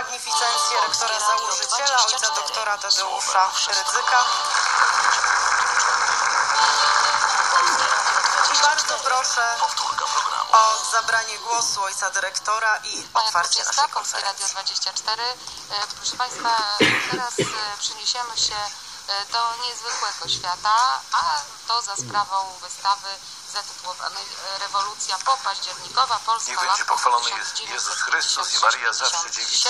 magnificencję rektora założyciela, ojca doktora Tadeusza Rydzyka. I bardzo proszę o zabranie głosu ojca dyrektora i otwarcie naszej konferencji. Radio 24. Proszę Państwa, teraz przeniesiemy się do niezwykłego świata, a to za sprawą wystawy zatytułowanej Rewolucja popaździernikowa Polska. Niech będzie pochwalony Jezus Chrystus i Maria zawsze dziewica.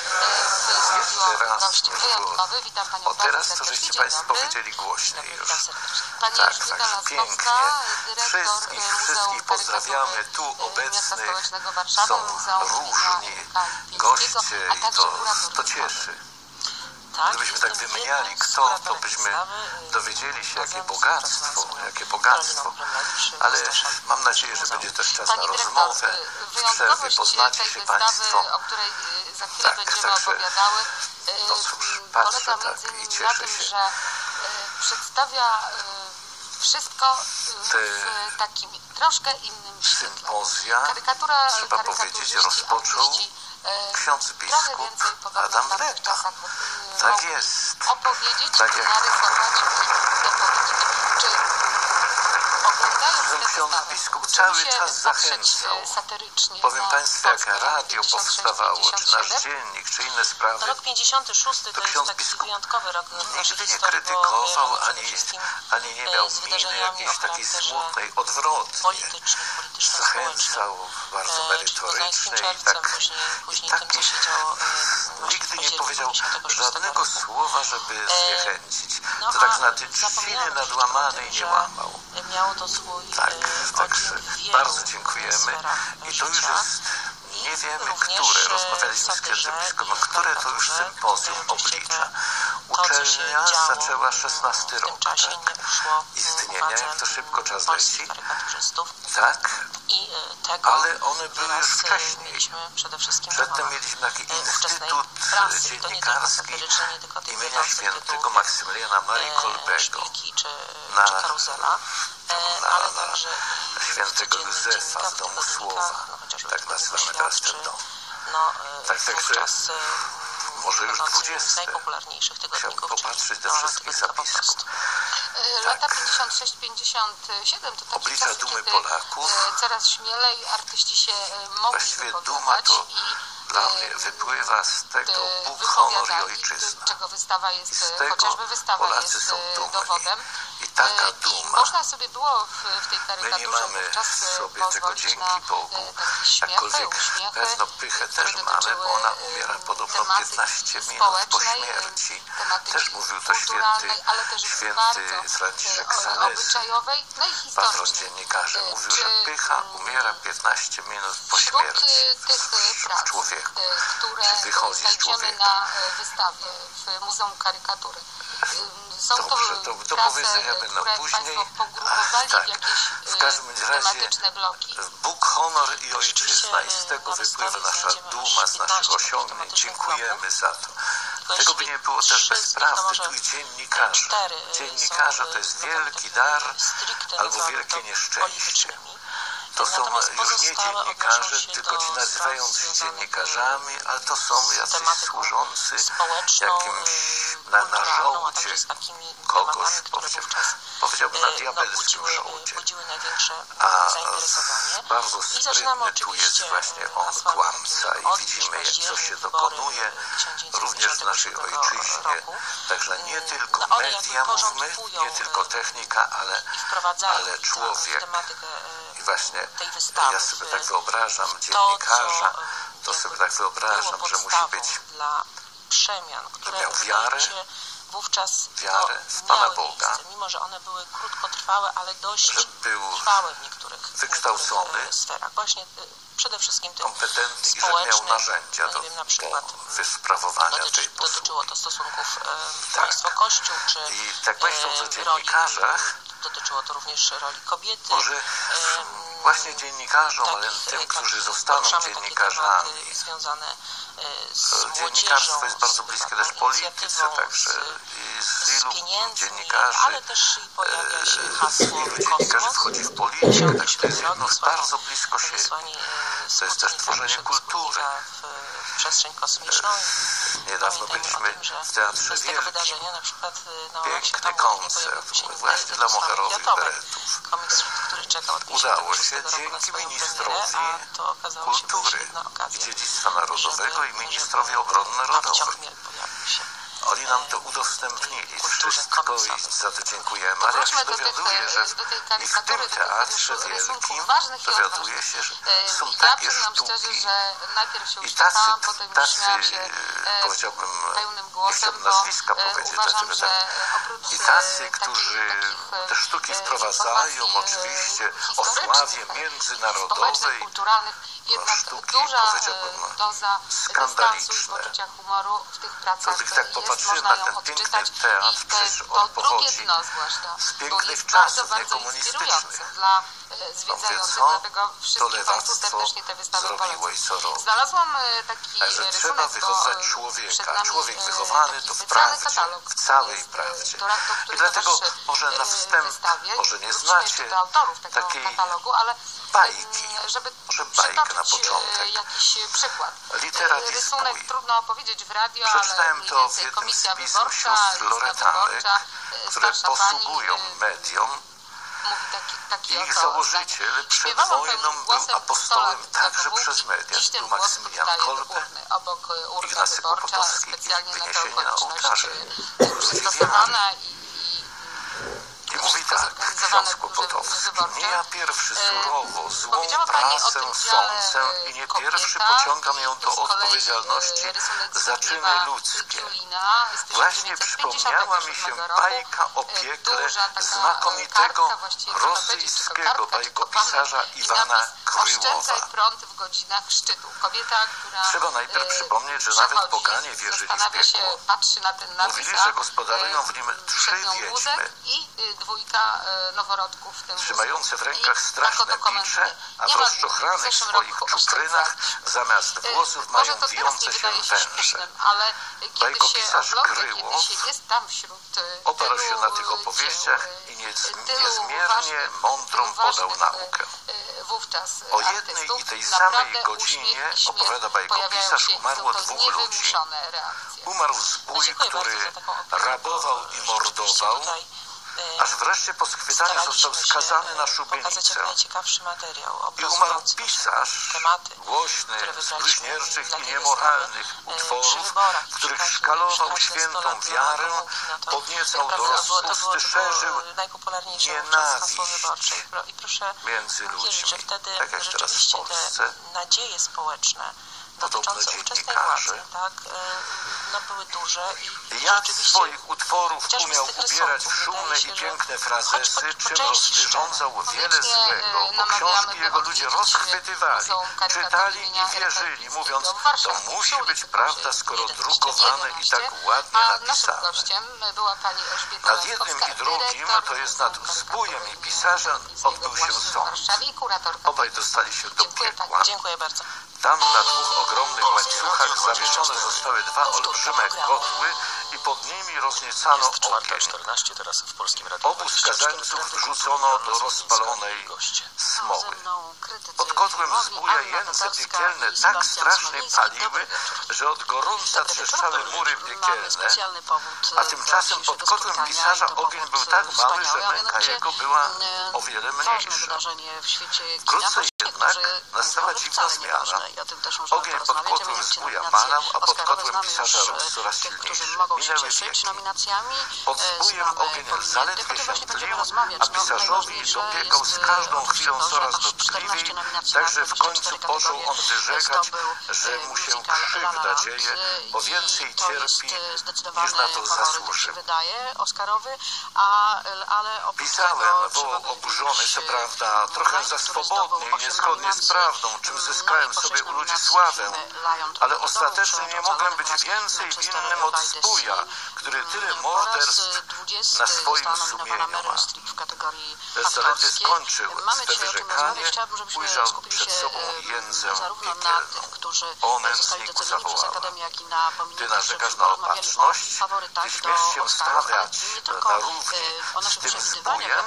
Jeszcze raz wyjątkowy. Witam Panią o teraz to żeście Państwo powiedzieli głośniej już. Pani Tak, pięknie. Wszystkich pozdrawiamy tu obecnych. Są różni goście i to cieszy. Gdybyśmy tak wymieniali kto, to byśmy dowiedzieli się, jakie bogactwo. Ale mam nadzieję, że będzie też czas na rozmowę. W przerwie poznacie się Państwo. O której za chwilę będziemy opowiadały, no cóż, patrzę polega tak i między innymi na cieszę tym, się. że przedstawia wszystko w takim troszkę innym świetle. Sympozja, trzeba powiedzieć, rozpoczął ksiądz biskup Adam Leta. Tak jest. Opowiedzieć, tak jak narysować i dopowiedzieć. Czy oglądając ksiądz biskup cały czas zachęcał. Powiem Państwu, jak radio powstawało, czy nasz dziennik, czy inne sprawy. Rok 56 to jest taki wyjątkowy rok nigdy nie krytykował, ani nie miał miny jakiejś takiej smutnej, odwrotnie. Zachęcał bardzo merytorycznie i taki nigdy nie powiedział żadnego słowa, żeby zniechęcić. To tak znaczy trzciny nadłamanej nie łamał. Miało to swój także bardzo dziękujemy. I to już jest, nie wiemy, które, rozmawialiśmy z księdzem biskupem, które to już sympozjum oblicza. Uczelnia zaczęła 16 rok istnienia, jak to szybko czas leci. Tak, ale one były już wcześniej. Przedtem mieliśmy taki instytut dziennikarski imienia świętego Maksymiliana Marii Kolbego na świętego Józefa z Domu Słowa. Tak nazywamy teraz ten dom. Także może już 20. Chciałbym popatrzeć do wszystkich zapisków. Lata 56-57 to takie oblicza czasy, dumy kiedy Polaków. Coraz śmielej artyści się mogli Właściwie duma to dla mnie wypływa z tego Bóg, honor i ojczyzna. Czego wystawa jest, I z tego chociażby wystawa Polacy jest są dumni. dowodem. I taka I duma. można sobie było w tej My karykaturze nie mamy wówczas sobie tego pozwolić dzięki na Bogu. takie śmiechy, Jakkolwiek uśmiechy, pewno pychę też które mamy, dotyczyły bo ona umiera podobno 15 minut po śmierci. Też mówił to święty Franciszek Salesi. Obyczajowej, no i Patron historycznej. dziennikarzy mówił, że pycha umiera 15 minut po śmierci w człowieku. które znajdziemy na wystawie w Muzeum Karykatury. Są to powiedzenia będą później. Tak, w każdym razie tematyczne bloki. Bóg, honor i ojczyzna i z tego wypływa nasza duma z naszych osiągnięć. Dziękujemy za to. Tego by nie było też bez prawdy. Tu i dziennikarze. Dziennikarze to jest wielki dar albo wielkie nieszczęście. To są już nie dziennikarze, tylko ci nazywający się dziennikarzami, ale to są jacyś służący jakimś na żołdzie kogoś, powiedziałbym na diabelskim żołdzie. A bardzo sprytny tu jest właśnie on, kłamca, i widzimy, co się dokonuje również w naszej ojczyźnie. Także nie tylko media mówmy, nie tylko technika, ale człowiek. I właśnie ja sobie tak wyobrażam dziennikarza, to sobie tak wyobrażam, że musi być, miał wiarę w Pana Boga, mimo że one były krótkotrwałe, ale dość że był trwałe w niektórych wykształcony, sferach. Właśnie przede wszystkim tym kompetentny i że miał narzędzia do wysprawowania tej posługi. Dotyczyło to stosunków państwo-kościół, czy i tak myśląc o dziennikarzach, dotyczyło to również roli kobiety. może właśnie dziennikarzom, ale tym, którzy zostaną dziennikarzami. Dziennikarstwo jest bardzo bliskie też polityce, także z wielu dziennikarzy, dziennikarzy wchodzi w politykę, także to jest jedno bardzo blisko siebie. To jest też tworzenie kultury. Przestrzeń kosmiczną. Niedawno byliśmy w Teatrze Wielkim. Piękny koncert właśnie dla moherowych beretów. Udało się dzięki ministrowi kultury i dziedzictwa narodowego i ministrowi obrony narodowej. Oni nam to udostępnili wszystko i za to dziękujemy. Ale ja się dowiaduję, że i w tym Teatrze Wielkim dowiaduję się, że są takie sztuki i tacy powiedziałbym, nie chcę nazwiska powiedzieć, dlaczego tak, i tacy, którzy te sztuki wprowadzają oczywiście o sławie międzynarodowej, sztuki, powiedziałbym, skandaliczne. Gdy tak popatrzymy na ten piękny teatr, przecież on pochodzi z pięknych czasów niekomunistycznych. Mówię, co to lewactwo zrobiło i co robi. Także trzeba wychowywać człowieka. Człowiek wychowany to w prawdzie, w całej prawdzie. I dlatego może na wstęp, może nie znacie takiej bajki, może bajkę na początek. Litera Dispuj. Przeczytałem to w jednym z pism sióstr Loretany, które posługują mediom. Ich założyciel przed wojną był apostołem także przez media. Był Maksymilian Kolbe, Ignacy Kłopotowski i wyniesienie na ołtarze. I mówi tak, ksiądz Kłopotowski: nie ja pierwszy surowo złą prasę sądzę i nie pierwszy pociągam ją do odpowiedzialności za czyny ludzkie. Właśnie przypomniała mi się bajka o piekle znakomitego rosyjskiego bajkopisarza Iwana Kryłowa. Trzeba najpierw przypomnieć, że nawet poganie wierzyli w piekło. Mówili, że gospodarują w nim 3 wiedźmy, trzymające w rękach straszne bicze, a w rozczochranych swoich czuprynach zamiast włosów mają wijące się węże. Bajkopisarz Kryłow oparł się na tych opowieściach i niezmiernie mądrą podał naukę. O jednej i tej samej godzinie, opowiada bajkopisarz, umarło 2 ludzi. Umarł zbój, który rabował i mordował, aż wreszcie po schwytaniu został skazany na szubienicę. I umarł pisarz, głośny, z bluźnierczych i niemoralnych utworów, w których szkalował świętą wiarę, podniecał do rozpusty, szerzył nienawiść między ludźmi. Tak jak teraz w Polsce. Podobno dziennikarze. Były duże jak swoich utworów umiał ubierać w szumne i piękne frazesy, czym rozwyrządzał wiele złego, bo książki jego ludzie rozchwytywali, czytali i wierzyli, mówiąc, to musi być prawda, skoro drukowane i tak ładnie napisane. Nad jednym i drugim, to jest nad zbójem i pisarzem, odbył się sąd. Obaj dostali się do piekła. Tam na 2 ogromnych łańcuchach zawieszone zostały 2 olbrzyme kotły i pod nimi rozniecano ogień. Obu skazańców wrzucono do rozpalonej smoły. Pod kotłem zbója jęce piekielne tak strasznie paliły, że od gorąca trzeszczały mury piekielne, a tymczasem pod kotłem pisarza ogień był tak mały, że męka jego była o wiele mniejsza. Wkrótce jednak nastała dziwna zmiana. Ogień pod kotłem zbója malał, a pod kotłem pisarza rósł coraz silniejszy. Minęły wieki. Pod zbójem ogień zaledwie się tlił, a pisarzowi dopiekał z każdą chwilą coraz dotkliwiej, także w końcu począł on wyrzekać, że mu się krzywda dzieje, bo więcej cierpi, niż na to zasłuży. Pisałem, wołał oburzony, co prawda, trochę za swobodnie i niezgodnie z prawem, prawdą, czym zyskałem sobie u ludzi sławę, ale ostatecznie nie mogłem być więcej winnym od zbója, który tyle morderstw na swoim sumieniu ma. Lecz zaledwie skończył swe wyrzekanie, ujrzał przed sobą Jędzę piekielną. O nędzniku, zawołała. Ty narzekasz na opatrzność? Ty śmiesz się stawiać na równi z tym zbójem?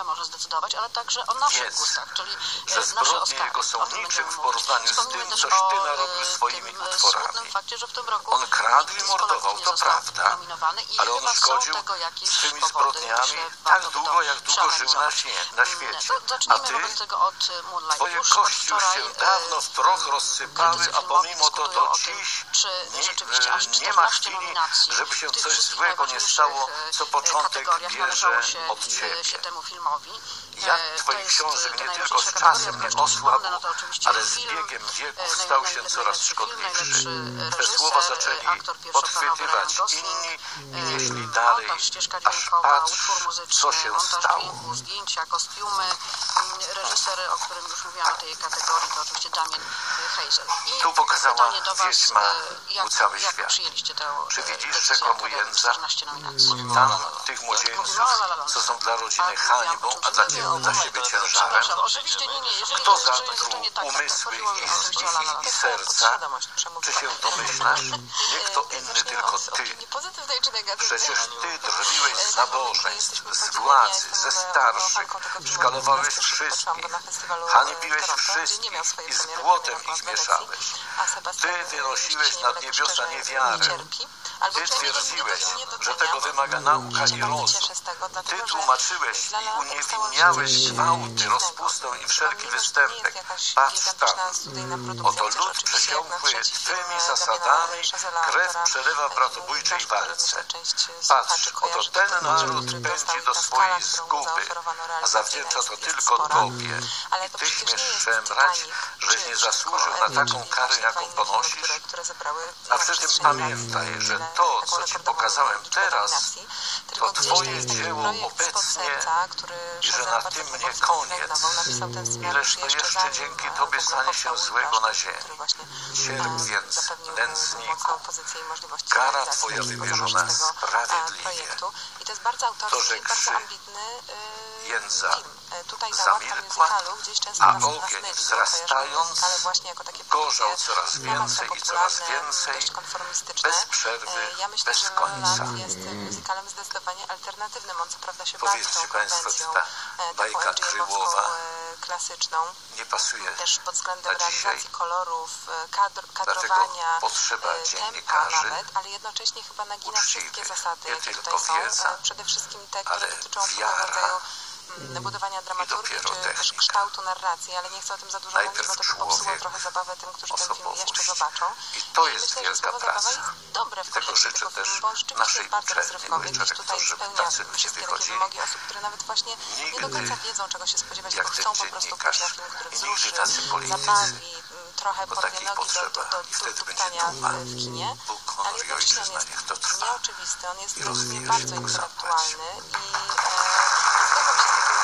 Wiedz, że zbrodnie jego są niczym w porównaniu z tym, coś ty narobił swoimi utworami. On kradł i mordował, to prawda, ale on szkodził swymi zbrodniami tak długo, jak długo żył na świecie. A ty, twoje kości już się dawno w proch rozsypały, a pomimo to do dziś nie ma chwili, żeby się coś złego nie stało, co początek bierze od ciebie. Jak twoich książek nie tylko z czasem nie osłabł, ale z biegiem wieków stał się coraz szkodliwszy. Te słowa zaczęli podchwytywać inni i nieśli dalej, aż patrz, co się stało. Zdjęcia, kostiumy, reżyser, o którym już mówiłam w tej kategorii, to oczywiście Damien Chazelle. Tu pokazała wiedźma mu cały jak świat. przyjęliście to? Czy widzisz rzekomu Jędza? Tam tych młodzieńców, co są dla rodziny hańbą, a dla siebie ciężarem? Kto zatruł umysły ich i serca? Czy się domyślasz? Nie kto inny, tylko ty. Przecież ty drwiłeś z nabożeństw, z władzy, ze starszych, szkalowałeś wszystkich, hańbiłeś wszystkich i z błotem ich mieszałeś. Ty wynosiłeś nad niebiosa niewiarę. Ty twierdziłeś, że tego wymaga nauka i rozum. Ty tłumaczyłeś i uniewinniałeś gwałty, rozpustę i wszelki występek. Patrz tam. Oto lud przesiąkły twymi zasadami, krew przelewa w bratobójczej walce. Patrz, oto ten naród pędzi do swojej zguby, a zawdzięcza to tylko Tobie. I Ty śmiesz szemrać, żeś nie zasłużył na taką karę, jaką ponosisz? A przy tym pamiętaj, że to, co Ci pokazałem teraz, to Twoje dzieło obecnie i że na tym nie koniec. Ileż to jeszcze dzięki Tobie stanie się złego na ziemi. Cierp więc, nędzniku, kara Twoja wymierzona sprawiedliwie. To, że krzyk Jędza zamilkła, a ogień wzrastając gorzał coraz więcej i coraz więcej, bez przerwy, bez końca. Jest muzykalem zdecydowanie alternatywnym. On co prawda się Powiedzcie Państwo, czy ta bajka kryłowa klasyczną, nie pasuje też pod względem na dzisiaj? realizacji kolorów, kadrowania, Dlatego potrzeba tempa dziennikarzy nawet, ale jednocześnie chyba nagina wszystkie zasady, nie jakie tylko tutaj wiedza, są. Przede wszystkim te, które ale dotyczą wiara rodzaju budowania dramaturgii, czy też kształtu narracji, ale nie chcę o tym za dużo mówić, bo to popsuło trochę zabawę tym, którzy ten film jeszcze zobaczą. I to jest myślę, wielka praca. Dobre w Tego życzę tego też filmu, bo on rzeczywiście naszej jest bardzo uczelni, rozrywkowy, gdzieś tutaj spełnia wszystkie takie wymogi osób, które nawet właśnie nie do końca wiedzą, czego się spodziewać, tylko chcą po prostu pójść na film, który wzruszy, zabawi, trochę porwie nogi do tuptania w kinie, ale jednocześnie on jest nieoczywisty, on jest bardzo intelektualny i zgadzam się z takimi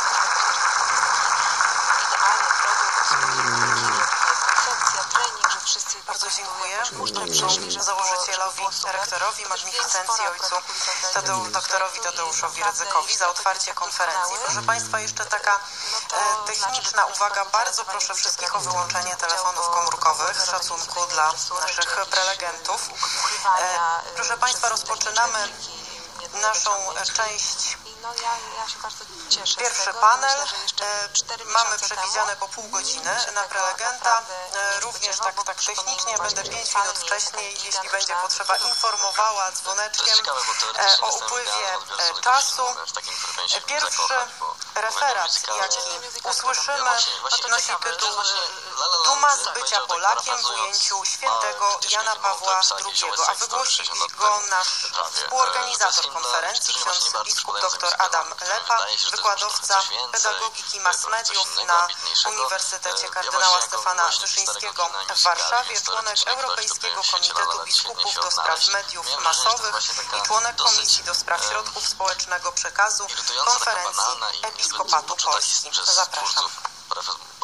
idealny produkt, koncepcja, trening, że wszyscy bardzo dziękuję założycielowi, rektorowi, magnificencji ojcu doktorowi Tadeuszowi Rydzykowi za otwarcie konferencji. Proszę Państwa, jeszcze taka techniczna uwaga. Bardzo proszę wszystkich o wyłączenie telefonów komórkowych z szacunku dla naszych prelegentów. Proszę Państwa, rozpoczynamy naszą część. Ja się bardzo cieszę. Pierwszy panel. Mamy przewidziane po pół godziny na prelegenta. Również tak technicznie będę 5 minut wcześniej, jeśli będzie potrzeba, informowała dzwoneczkiem o upływie czasu. Pierwszy referat, jaki usłyszymy, nosi tytuł Duma z bycia Polakiem w ujęciu świętego Jana Pawła II, a wygłosi go nasz współorganizator konferencji, ksiądz biskup dr Adam Lepa, wykładowca pedagogiki mass mediów na Uniwersytecie Kardynała Stefana Wyszyńskiego w Warszawie, członek Europejskiego Komitetu Biskupów do Spraw Mediów Masowych i członek Komisji do Spraw Środków Społecznego Przekazu Konferencji Episkopatu Polski. Zapraszam.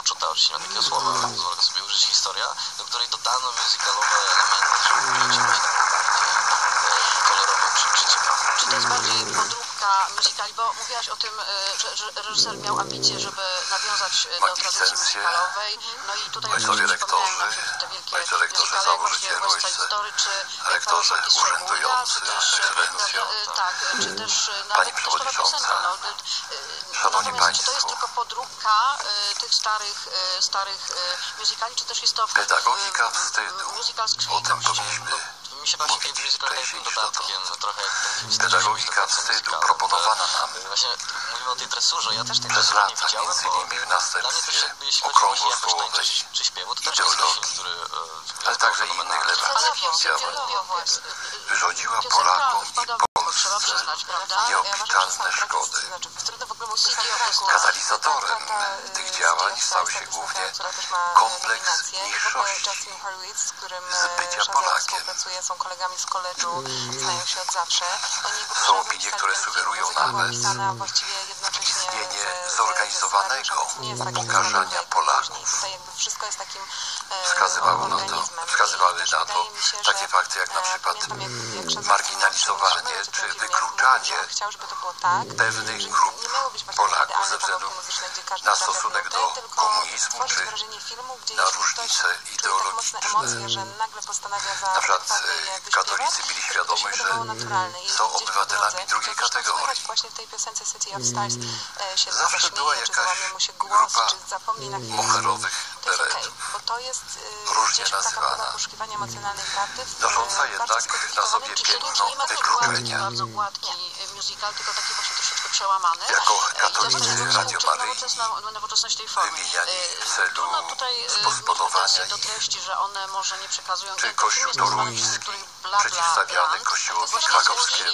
poczyta oczywiście na takiego słowa, pozwolę sobie użyć, historia, do której dodano musicalowe elementy, żeby wziąć jakąś taką bardziej kolorową czy ciekawą. Czy to jest bardziej podróbka musicali, bo mówiłaś o tym, że reżyser miał ambicje, żeby nawiązać do tradycji musicalowej, no i tutaj oczywiście przypomniałem na przykład te wielkie musicale, jak właśnie West Side Story, czy rektorze urzędujący, tak, czy też nawet też nowa piosenka. Natomiast czy to jest tylko podróbka tych starych musicali, czy też jest to pedagogika wstydu? Musical z O tym krwi. powinniśmy Mi się właśnie musical jest tym dodatkiem, trochę jak ten pedagogika wstydu proponowana nam właśnie mówimy o tej dresurze, ja też tej przez dresury nie lata, widziałem, między bo innymi w dla mnie też następstwie jakby, jeśli chodzi o jakość okrągłosłowej tańca czy śpiewu, to też nie jest film, ideologii, który ale także innych lewackich działań wyrządziła Polakom i trzeba Polsce przyznać, prawda? nieobliczalne szkody. Katalizatorem tych działań stał się głównie kompleks niższości z bycia Polakiem. Są kolegami z koledżu, znają się od zawsze. Są opinie, które sugerują nawet istnienie zorganizowanego upokarzania Polaków. Wskazywały na to takie fakty jak na przykład marginalizowanie czy wykluczanie pewnych grup Polaków ze względu na stosunek do komunizmu czy na różnice ideologiczne. Na przykład katolicy mieli świadomość, że są obywatelami drugiej kategorii. Zawsze była jakaś grupa moherowych beretów, różnie nazywana, nosząca jednak na sobie piętno wykluczenia. Bardzo gładki musical, tylko taki właśnie troszeczkę przełamany. Jako katolicy radiomaryjni nowoczesność tej formy. wymieniani w celu Trudno tutaj spospodowania do ich, treści, że one może nie przekazują czy Kościół toruński przeciwstawiany Kościołowi krakowskiemu.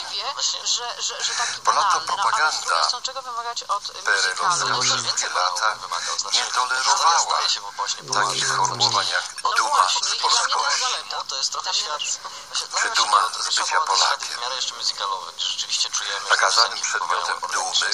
że taki Ponadto banalny, ale z drugiej propaganda strony czego wymagać od PRL-owska musicalu? przez długie lata nie tolerowała takich sformułowań jak duma z polskości, to jest trochę świat, czy duma z bycia Polakiem. w miarę jeszcze musicalowy, gdzie rzeczywiście czujemy, Nakazanym przedmiotem dumy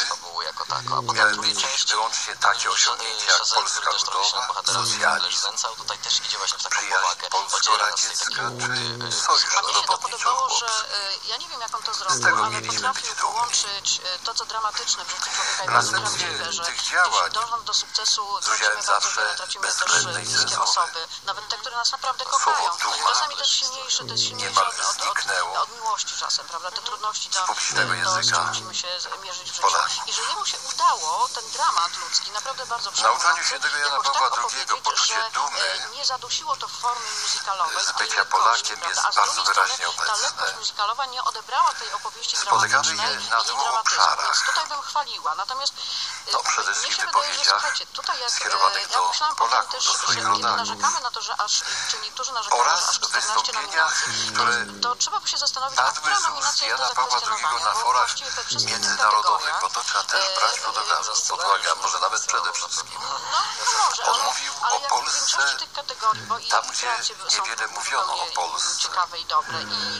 miały być wyłącznie takie osiągnięcia jak Polska Ludowa, socjalizm, tutaj też idzie właśnie w taką przyjaźń powagę, polsko-radziecka czy sojusz A mnie się to podobało, że robotniczo-chłopski. ja nie wiem jak on to Z zrobił, tego ale mieliśmy potrafił być dumni. połączyć to, co dramatyczne w życiu człowieka i W bardzo następstwie prawdziwe, że tych jeśli działań dążąc do sukcesu z udziałem tracimy bardzo zawsze wiele, tracimy też bezwzględnej bliskie cenzury. osoby, nawet te, które nas naprawdę kochają. duma Czasami to jest silniejsze niemal zniknęło od miłości czasem, prawda? Te trudności z publicznego z języka czym musimy się mierzyć w życiu. Polaków. I że jemu się udało ten dramat ludzki naprawdę bardzo W nauczaniu przekonujący, świętego Jana jakoś Pawła tak II opowiedzieć, poczucie że dumy nie zadusiło to w formie musicalowej, z w tej bycia lekkości, Polakiem prawda? jest A z bardzo drugiej wyraźnie strony ta lekkość obecne. musicalowa nie odebrała tej opowieści Spotykamy dramatycznej je na i dwóch dramatyzmu, obszarach. więc tutaj bym chwaliła. Natomiast No, przede mnie wszystkim się wydaje, że wypowiedziach słuchajcie, tutaj jak skierowanych ja do myślałam o tym Polaków, też, do że swoich kiedy rodaków. narzekamy na to, że czy niektórzy narzekają, że Oraz aż 14 wystąpieniach, nominacji, które to trzeba by się zastanowić, a która padły z nominacja ust jest do Jana Pawła II zakwestionowania, na bo forach właściwie we wszystkich tych międzynarodowych, kategoriach, bo to trzeba też brać pod uwagę, a może nawet przede wszystkim. no może, On mówił ale o jak Polsce w większości tych kategorii, bo i tam, gdzie kreacje są niewiele mówiono o zupełnie Polsce. ciekawe i dobre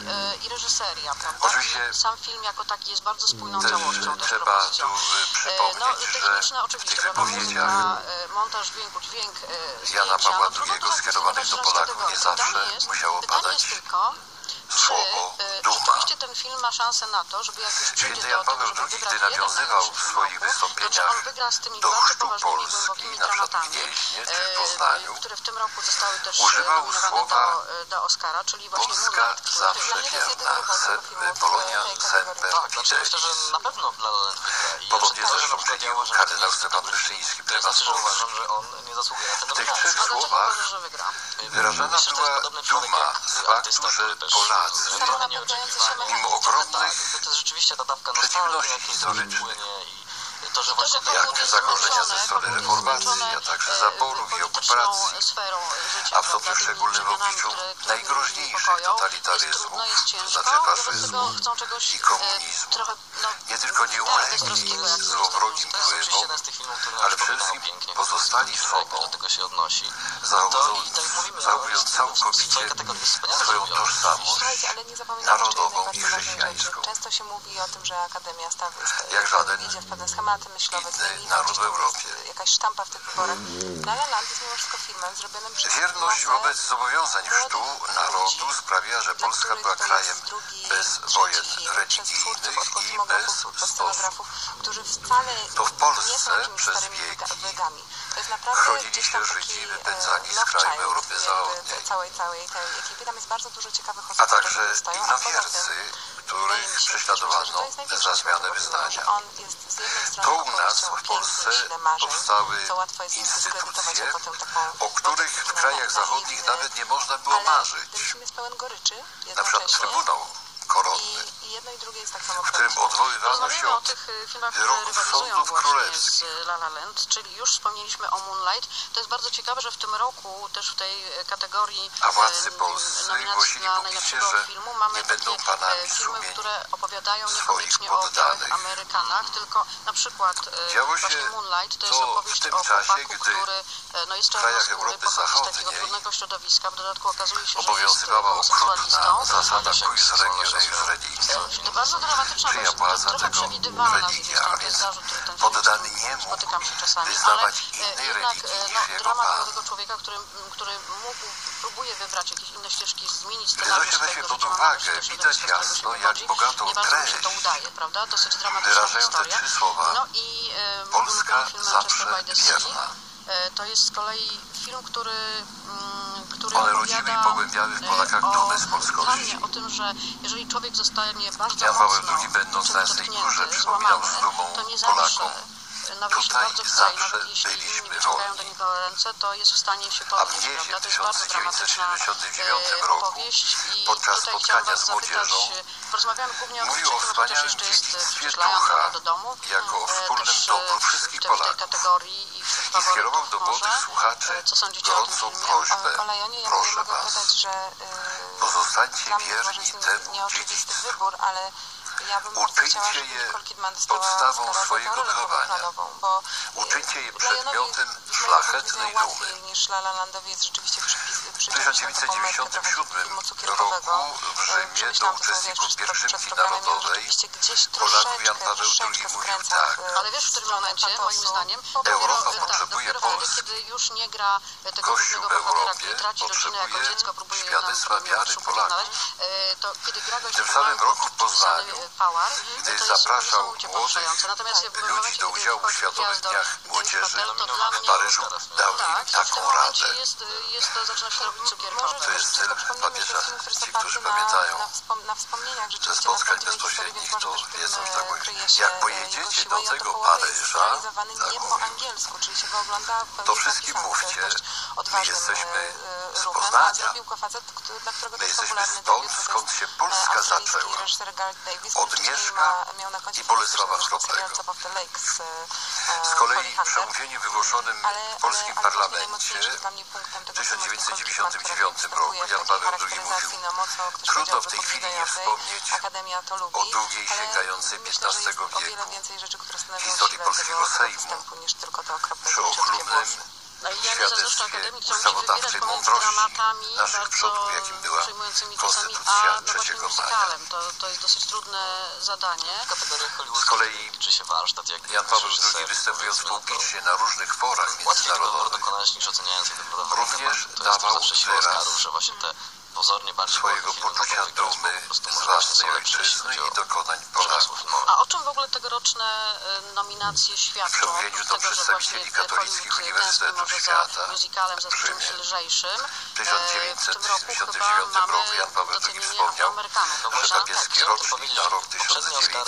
i reżyseria, prawda? Oczywiście Sam film jako taki jest bardzo spójną też całością, też trzeba propozycją. tu No, przypomnieć, że techniczne w oczywiście, tych prawda, wypowiedziach muzyka, montaż dźwięku, dźwięk, Jana zdjęcia, Pawła no, trudno II to skierowanych do zakwestionować Polaków nie kategorii. zawsze musiało Pytanie padać jest tylko, słowo czy duma. rzeczywiście ten film ma szansę na to, żeby jak już Święty przyjdzie Jan do tego, Paweł żeby II, wybrać gdy jeden nawiązywał w najlepszy swoich filmów, to czy wystąpieniach on wygra z tymi do bardzo chrztu poważnymi, Polski, głębokimi na przykład w dramatami, Gnieźnie czy w Poznaniu, które w tym roku zostały też używał nominowane słowa do Oscara, czyli właśnie Polska Moonlight, który zawsze dla mnie to jest jedyny wierna, wybór tego filmu Polonia w tej semper kategorii. Tak, znaczy myślę, że na pewno La La Land wygra. I Podobnie jeszcze to, że zresztą na przykład ja czynił uważam, kardynał że Stefan Wyszyński, to znaczy, prymas że Polski. uważam, że on nie zasługuje na tę W tych nominację. trzech A dlaczego słowach uważasz, że wygra? wyrażana Myślę, że to jest była podobny człowiek duma jak z artysta, faktu, że który też Polacy, trochę nieoczekiwanie. mimo ogromnych To jest rzeczywiście ta dawka nostalgii, przeciwności jaka historycznych, płynie i to, że właśnie jak zagrożenia ze strony reformacji, a także zaborów i okupacji, a w stopniu szczególnym w obliczu najgroźniejszych totalitaryzmów, to znaczy faszyzmu i komunizmu, nie tylko nie ulegli złowrogim to jest oczywiście wpływom, jeden z tych filmów, który ale nam przede przypominał wszystkim pięknie, pozostali sobą, do tego się odnosi. zachowując całkowicie swoją tożsamość Słuchajcie, ale nie zapominajmy, narodową że i jest najbardziej ważna chrześcijańską. rzecz. Często się mówi o tym, że Akademia Jak żaden idzie w pewne schematy, elementy myślowe zmieni, naród w Europie. jakaś sztampa w tych wyborach. La La Land jest mimo wszystko filmem zrobionym przez Wierność wobec zobowiązań chrztu narodu sprawia, że Polska była krajem bez wojen religijnych i bez sposobów. którzy wcale To w nie są Polsce jakimiś przez starymi wieki wegami. To jest naprawdę chronili gdzieś się tam Żydzi taki wypędzani z love krajów child Europy Zachodniej, całej tej ekipy. Tam jest bardzo dużo ciekawych osób, a które także korzystają. innowiercy, których prześladowano za zmianę wyznania. On jest z jednej strony To u nas opowieścią o w Polsce pięknej sile marzeń, powstały co łatwo jest zdyskredytować instytucje, jako tę taką o których w krajach zachodnich nawet nie można było ale marzyć. ten film jest pełen goryczy Na przykład jednocześnie. Trybunał Koronny, I jedno i drugie jest tak samo w którym odwoływano się Rozmawiamy o od tych filmach, które wyroków rywalizują sądów właśnie królewskich. z La La Land, czyli już wspomnieliśmy o Moonlight. To jest bardzo ciekawe, że w tym roku też w tej kategorii A władcy polscy nominacji głosili dla publicznie, najlepszego że filmu mamy nie będą takie panami filmy, sumień które opowiadają swoich niekoniecznie o poddanych. białych Amerykanach, tylko na przykład Działo się właśnie Moonlight to jest to opowieść w tym o czasie, chłopaku, gdy który jest w krajach czarnoskóry, Europy pochodzi z takiego Zachodniej trudnego środowiska, w dodatku okazuje się, że jest obowiązywała homoseksualistą. okrutna zasada quis regis. To bardzo dramatyczna Czyja myśl, władza trochę tego przewidywalna z religii, jednej strony, a to więc jest zarzut, który ten poddany film nie mógł spotykam się czasami, wyznawać ale innej jednak religii niż jego dramat Pan. młodego człowieka, który próbuje wybrać jakieś inne ścieżki, zmienić Gdy scenariusz weźmie się swojego pod życia, uwagę, mamy widać środowisko, z którego jasno, się jak wywodzi. bogatą Nie bardzo mu się treść to udaje, prawda? Dosyć dramatyczna wyrażają te historia. 3 słowa. No i Polska film zawsze Manchester by the Sea wierna. to jest z kolei film, który One rodziły i pogłębiały w Polakach dumę z polskości. o tym, że jeżeli człowiek zostanie bardzo Jan Paweł mocno II, będąc na Jasnej dotknięty, Górze, przypominał z złamany, dumą to nie zawsze, Polakom, nawet jeśli tutaj bardzo chce i zawsze nawet jeśli inni byliśmy wyciągają do wolni. niego ręce, to jest w stanie się A w podnieść, Wiezie prawda? w To jest bardzo dramatyczna 1979 roku, opowieść i podczas tutaj spotkania chciałam z was zapytać, młodzieżą, porozmawiamy głównie o mówił o trzecim, no to też wspaniałym jeszcze jest dziedzictwie przecież La La ducha, Land do domu, jako o wspólnym też dobru wszystkich w tej Polaków. kategorii i wśród I skierował do faworytów młodych może. słuchaczy Co sądzicie o tym gorącą filmie? prośbę. O Leonie ja Proszę mogę was, dodać, że pozostańcie dla mnie to może wierni jest temu nieoczywisty dziedzictwu. wybór, ale ja bym bardzo Uczyńcie chciała, żeby je Nicole Kidman dostała podstawą Oscara swojego za tę rolę wychowania. główną, bo Uczyńcie je Leonowi przedmiotem z mojego punktu szlachetnej widzenia dumy. łatwiej niż La La Landowi jest rzeczywiście W przyciągnąć taką metkę trochę 1997 filmu cukierkowego. roku w Rzymie do Przemyślałam to sobie uczestników przed pielgrzymki programem, narodowej rzeczywiście gdzieś Polaków Jan Paweł troszeczkę II mówił skręca tak: ale wiesz, w którym momencie, moim zdaniem, Europa dopiero potrzebuje wtedy, Polski. kiedy już nie gra tego Kościół głównego w bohatera, Europie kiedy traci rodzinę jako potrzebuje dziecko, próbuje ją świadectwa wiary Polaków. to kiedy gra go W tym samym roku w Poznaniu, Power, gdy to jest zapraszał niesamowicie młodych poruszające. Natomiast w ludzi momencie, do kiedy udziału w wchodzi Światowych gwiazdo Dniach Dev Młodzieży Patel, to dla w mnie Paryżu dał im tak, w taką tym momencie radę. to zaczyna się robić cukierkowe. To jest cel papieża. Ci, którzy pamiętają na wspomnieniach ze rzeczywiście spotkań na prawdziwej historii, bezpośrednich, więc to może też w tym wiedzą, że tak kryje powiem. się Jak jego pojedziecie siła do i on tego to połowy jest Paryża, zrealizowany tak nie po mówił, angielsku, czyli się go ogląda w pełni to wszystkim zapisane. To mówcie, jest dość my odważnym jesteśmy z ruchem, a Poznania. zrobił go facet, dla którego to My jest jesteśmy popularny stąd, debiut, bo to skąd jest się Polska australijski zaczęła. reżyser Gareth Davis, Od który wcześniej Mieszka miał na koncie i Bolesława serial Chrobrego. Top of the Lake z Z kolei Holly w Hunter. przemówieniu wygłoszonym w polskim ale parlamencie najmocniejszym dla mnie punktem tego w filmu jest Nicole 1999 Kidman, roku która Jan Paweł II charakteryzacji mówił: na mocno, ktoś trudno powiedział, w tej chwili nie wypowiadającej. wspomnieć Akademia to lubi, o długiej, ale sięgającej myślę, że XV jest o wiele wieku więcej rzeczy, które stanowią historii siłę polskiego tego Sejmu, występu, niż tylko te okropne przy króciutkie ochlubnym włosy. Ja nie zazdroszczę świadectwie Akademii, która musi ustawodawczej wybierać pomiędzy mądrości dramatami naszych bardzo przodków, jakim była przejmującymi czasami, Konstytucja a no 3 właśnie maja. musicalem. To jest dosyć trudne zadanie. W kategorii Hollywood Z kolei liczy się warsztat, jak Jan Paweł reżyser, II, występując powiedzmy, publicznie na różnych forach łatwiej tego międzynarodowych, dokonać niż oceniając jak wygląda również to jest dawał zawsze siła wyraz Oscarów, że właśnie te pozornie bardziej swojego filmy mogą poczucia wygrać, bo dumy po prostu z może właśnie własnej są lepsze, jeśli ojczyzny chodzi i dokonań o przemysł Polaków. filmowy. A o czym w ogóle tegoroczne nominacje W świadczą? przemówieniu Oprócz do tego, że przedstawicieli właśnie katolickich Hollywood uniwersytetów tęskni może świata za musicalem, za w czymś Rzymie. lżejszym. W W tym roku chyba 1979 roku Jan Paweł II docenienie wspomniał, Afroamerykanów, że prawda? papieski chciałem rocznik powiedzieć, na rok że poprzednie Oscary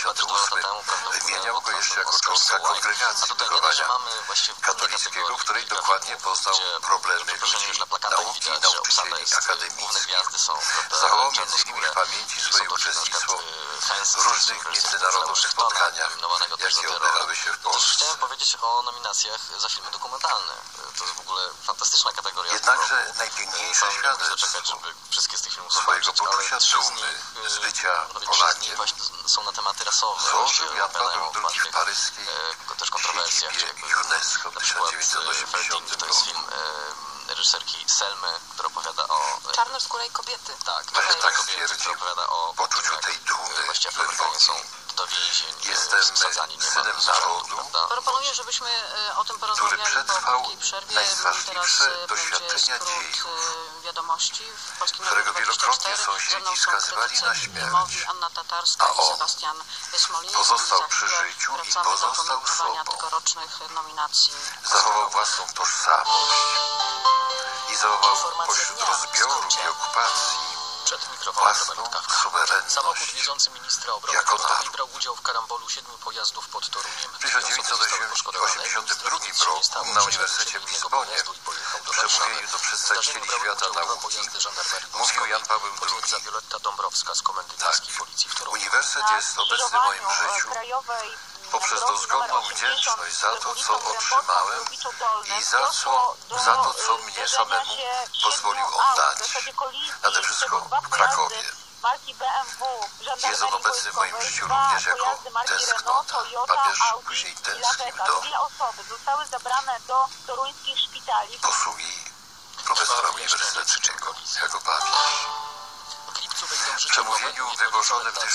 1978 wymieniał go jeszcze jako członka kongregacji A tutaj nie dość, że wychowania mamy właściwie katolickiego, w której dokładnie poznał problemy ludzi, już na plakatach nauki i widać, że obsada nauczycieli jest, główne akademickich. gwiazdy są Zachował m.in. w pamięci swoje uczestnictwo w różnych międzynarodowych spotkaniach, jakie odbywały się w Polsce. Chciałem powiedzieć o nominacjach za filmy dokumentalne. To jest w ogóle fantastyczna kategoria. Jednakże najpiękniejsze Nie mogę doczekać, świadectwo żeby wszystkie z tych filmów swojego zobaczyć, ale poczucia trzy z dumy nich, z bycia nawet trzy z nich Polakiem właśnie są na tematy rasowe. złożył Jan opowiadają Paweł o II w pewnych, paryskiej też kontrowersjach. siedzibie jakby UNESCO w na przykład 1980 to jest roku. film reżyserki Selmy, która opowiada o Czarnoskórej kobiety. tak, Właśnie tak kobiety, która stwierdził, opowiada o poczuciu tym, tej dumy jak właśnie we Afroamerykanie są Włoch. do więzień, Jestem wsadzani synem narodu, Proponuję, żebyśmy o tym który porozmawiali po przetrwał krótkiej przerwie. najstraszliwsze Teraz doświadczenia będzie dziejów, skrót wiadomości w Polskim którego Radiu wielokrotnie 24. sąsiedzi skazywali na śmierć, filmowi Anna Tatarska a i on Sebastian Smoliński. pozostał Za przy chwilę życiu i wracamy pozostał do komentowania sobą. tegorocznych nominacji. Zachował własną tożsamość i zachował pośród rozbioru i okupacji Przed mikrofonem własną Robert Kawka. suwerenność. Samochód wiezący ministra obrony jako narodowej naród. brał udział w karambolu 7 pojazdów pod Toruniem. W 1982 roku na Uniwersytecie w Lizbonie w przemówieniu do przedstawicieli świata nauki mówił Jan Paweł II. Wioletta Dąbrowska z Komendy Miejskiej Policji w Toruniu. Uniwersytet jest obecny w moim życiu poprzez dozgonną wdzięczność za to, co otrzymałem i za to, co mnie samemu pozwolił on dać. Nade wszystko w Krakowie. Jest on obecny w moim życiu również jako tęsknota. Papież później tęsknił do posługi profesora uniwersyteckiego jako papież. W przemówieniu wygłoszonym w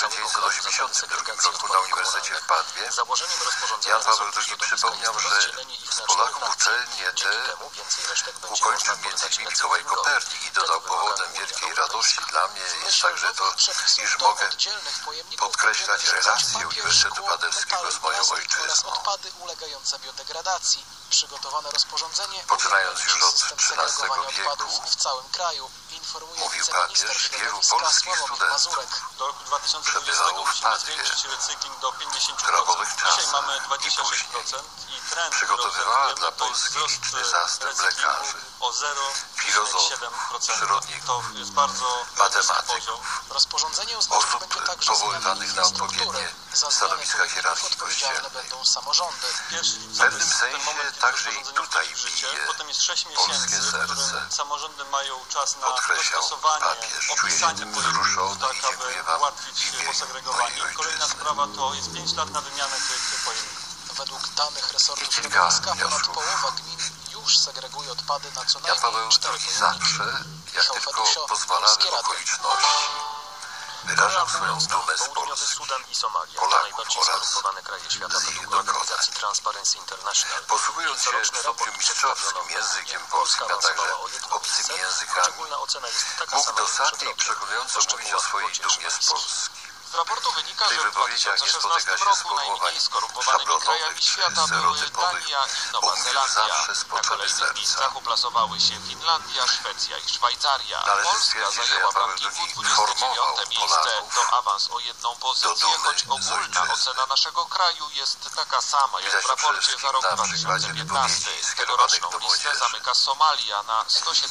1982 roku na Uniwersytecie w Padwie Jan Paweł II przypomniał, że z Polaków uczelnie te ukończył m.in. Mikołaj Kopernik i dodał: powodem wielkiej radości dla mnie jest także to, iż mogę podkreślać relacje Uniwersytetu Padewskiego z moją ojczyzną. Odpady ulegające biodegradacji. Przygotowane rozporządzenie Poczynając już od XIII wieku, w całym kraju, informuje mówił wiceminister papież, wielu środowiska polskich Sławomir studentów Mazurek. Do roku 2020 przebywało w musimy Padwie zwiększyć recykling do 50%. w robowych Dzisiaj czasach mamy i 26% później. i trend, Przygotowywała który dla obserwujemy, to jest Polski wzrost liczny zastęp recyklingu lekarzy, o filozofów, 0,7%. przyrodników, To jest bardzo matematyków, Rozporządzenie oznaczać osób będzie także powoływanych zmiany na struktury. odpowiednie Za stanowiska zmiany hierarchii odpowiedzialne kościelnej. będą samorządy. W pewnym sensie także i tutaj bije potem jest 6 polskie miesięcy, w którym serce. samorządy mają czas na Podkreślał dostosowanie, papież. Czuję się opisanie tym pojemników, wzruszony tak i aby dziękuję wam ułatwić w imieniu posegregowanie. mojej Kolejna ojczyzny. sprawa to jest 5 lat na wymianę tych pojemników. Według danych resortu I kilka środowiska ponad wniosków. połowa gmin już segreguje odpady na co Jan Paweł najmniej 4 II pojemniki. zawsze, jak Michał tylko Fedusio, pozwalały Polskie Radio. okoliczności, wyrażał swoją dumę z Południowy Polski, Sudan i Somalia to Polaków najbardziej oraz skorumpowane kraje świata z ich według dokonań. organizacji Transparency International. Posługując się Coroczny w stopniu raport mistrzowskim przedstawiono językiem w polskim, a także awansowała o jedno obcymi miejsce. językami, Szczególna ocena jest taka mógł sama jak dosadnie przed i rokiem. przekonująco mówić o swojej dumie z Polski. Z raportu wynika, W tych że w wypowiedziach nie 2016 spotyka się roku sformułowań najmniej skorumpowanymi szablonowych krajami czy świata były stereotypowych, Dania i bo Nowa mówił Zelandia. zawsze z Na potrzeby kolejnych serca. miejscach uplasowały się Finlandia, Szwecja i Szwajcaria. Należy Polska stwierdzić, że zajęła Jan w Paweł rankingu II 29 informował miejsce. Polaków To awans o jedną pozycję, dumy choć z ogólna ojczyzny. ocena naszego kraju jest taka sama jak Widać w to raporcie przede za rok wszystkim na przykładzie 2015. wypowiedzi skierowanych Tegoroczną do listę młodzieży. zamyka Somalia na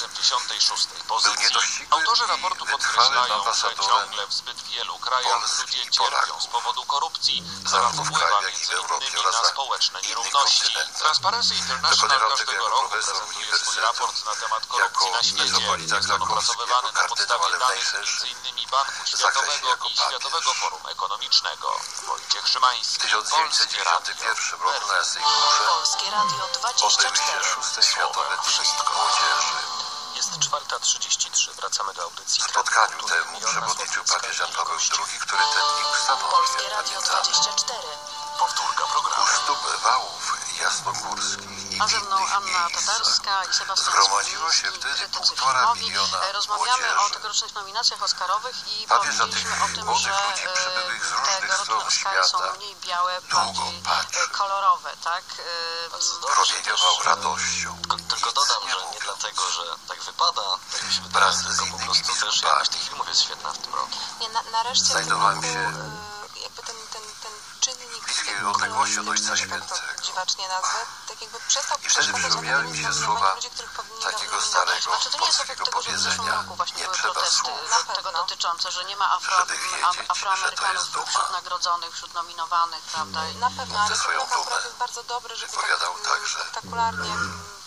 176 Był pozycji. niedościgłym Autorzy i raportu wytrwałym podkreślają, że ambasadorem ciągle w zbyt wielu krajach Polski ludzie i cierpią Polaków. z powodu korupcji, Zarówno która w wpływa kraju, jak i w między Europie innymi oraz na na społeczne innych nierówności. kontynentach. Transparency International Dokonywał tego każdego jako roku profesor prezentuje swój uniwersytetu, raport na temat korupcji jako na świecie. metropolita Jest on krakowski, opracowywany jako na kardynał podstawie danych najwyższy, m.in. Banku w zakresie Światowego jako i papież. Światowego Forum Ekonomicznego. Wojciech Szymański, W Polskie Radio. 1991 roku na Sejmurze Polskie Radio odbyły się 24. 6. Światowe Dni Młodzieży. Jest 4:33. Wracamy do audycji. Spotkaniu temu przewodniczył papież Jan Paweł II, który te dni ustanowił, Polskie jak Radio pamiętamy, 24. Powtórka programu. u stóp wałów jasnogórskich i A ze mną innych Anna miejsc. Tatarska i Sebastian Zgromadziło się Smoliński, wtedy krytycy 1,5 filmowi. miliona Rozmawiamy o młodzieży. tegorocznych nominacjach oscarowych i Papież na powiedzieliśmy tych o tym, młodych że ludzi przybyłych z różnych tegoroczne stron Oscary są świata mniej białe, długo bardziej patrzy. kolorowe, tak? Promieniował radością. Tylko dodam, że nie dlatego, że tak wypada, tak mi się wydaje, Wraz z tylko po innymi prostu też biskupami. jakość tych filmów jest świetna w tym roku. Nie, nareszcie w tym Znajdowałem roku, się jakby ten czynnik bliskiej kolorystyczny, odległości od Ojca tak Świętego. to dziwacznie nazwę, tak jakby przestał I wtedy przeszkadzać przypomniały mi się nominowaniu słowa ludzi, których powinni takiego nominować. starego Znaczy to nie jest efekt polskiego tego, że w zeszłym powiedzenia: roku właśnie nie były trzeba protesty słów, Na tego pewno. dotyczące, że nie ma żeby wiedzieć, że to Afroamerykanów jest duma. wśród nagrodzonych, wśród nominowanych, prawda? Na pewno, ale Ze to swoją naprawdę dumę jest bardzo dobre, żeby wypowiadał tak także spektakularnie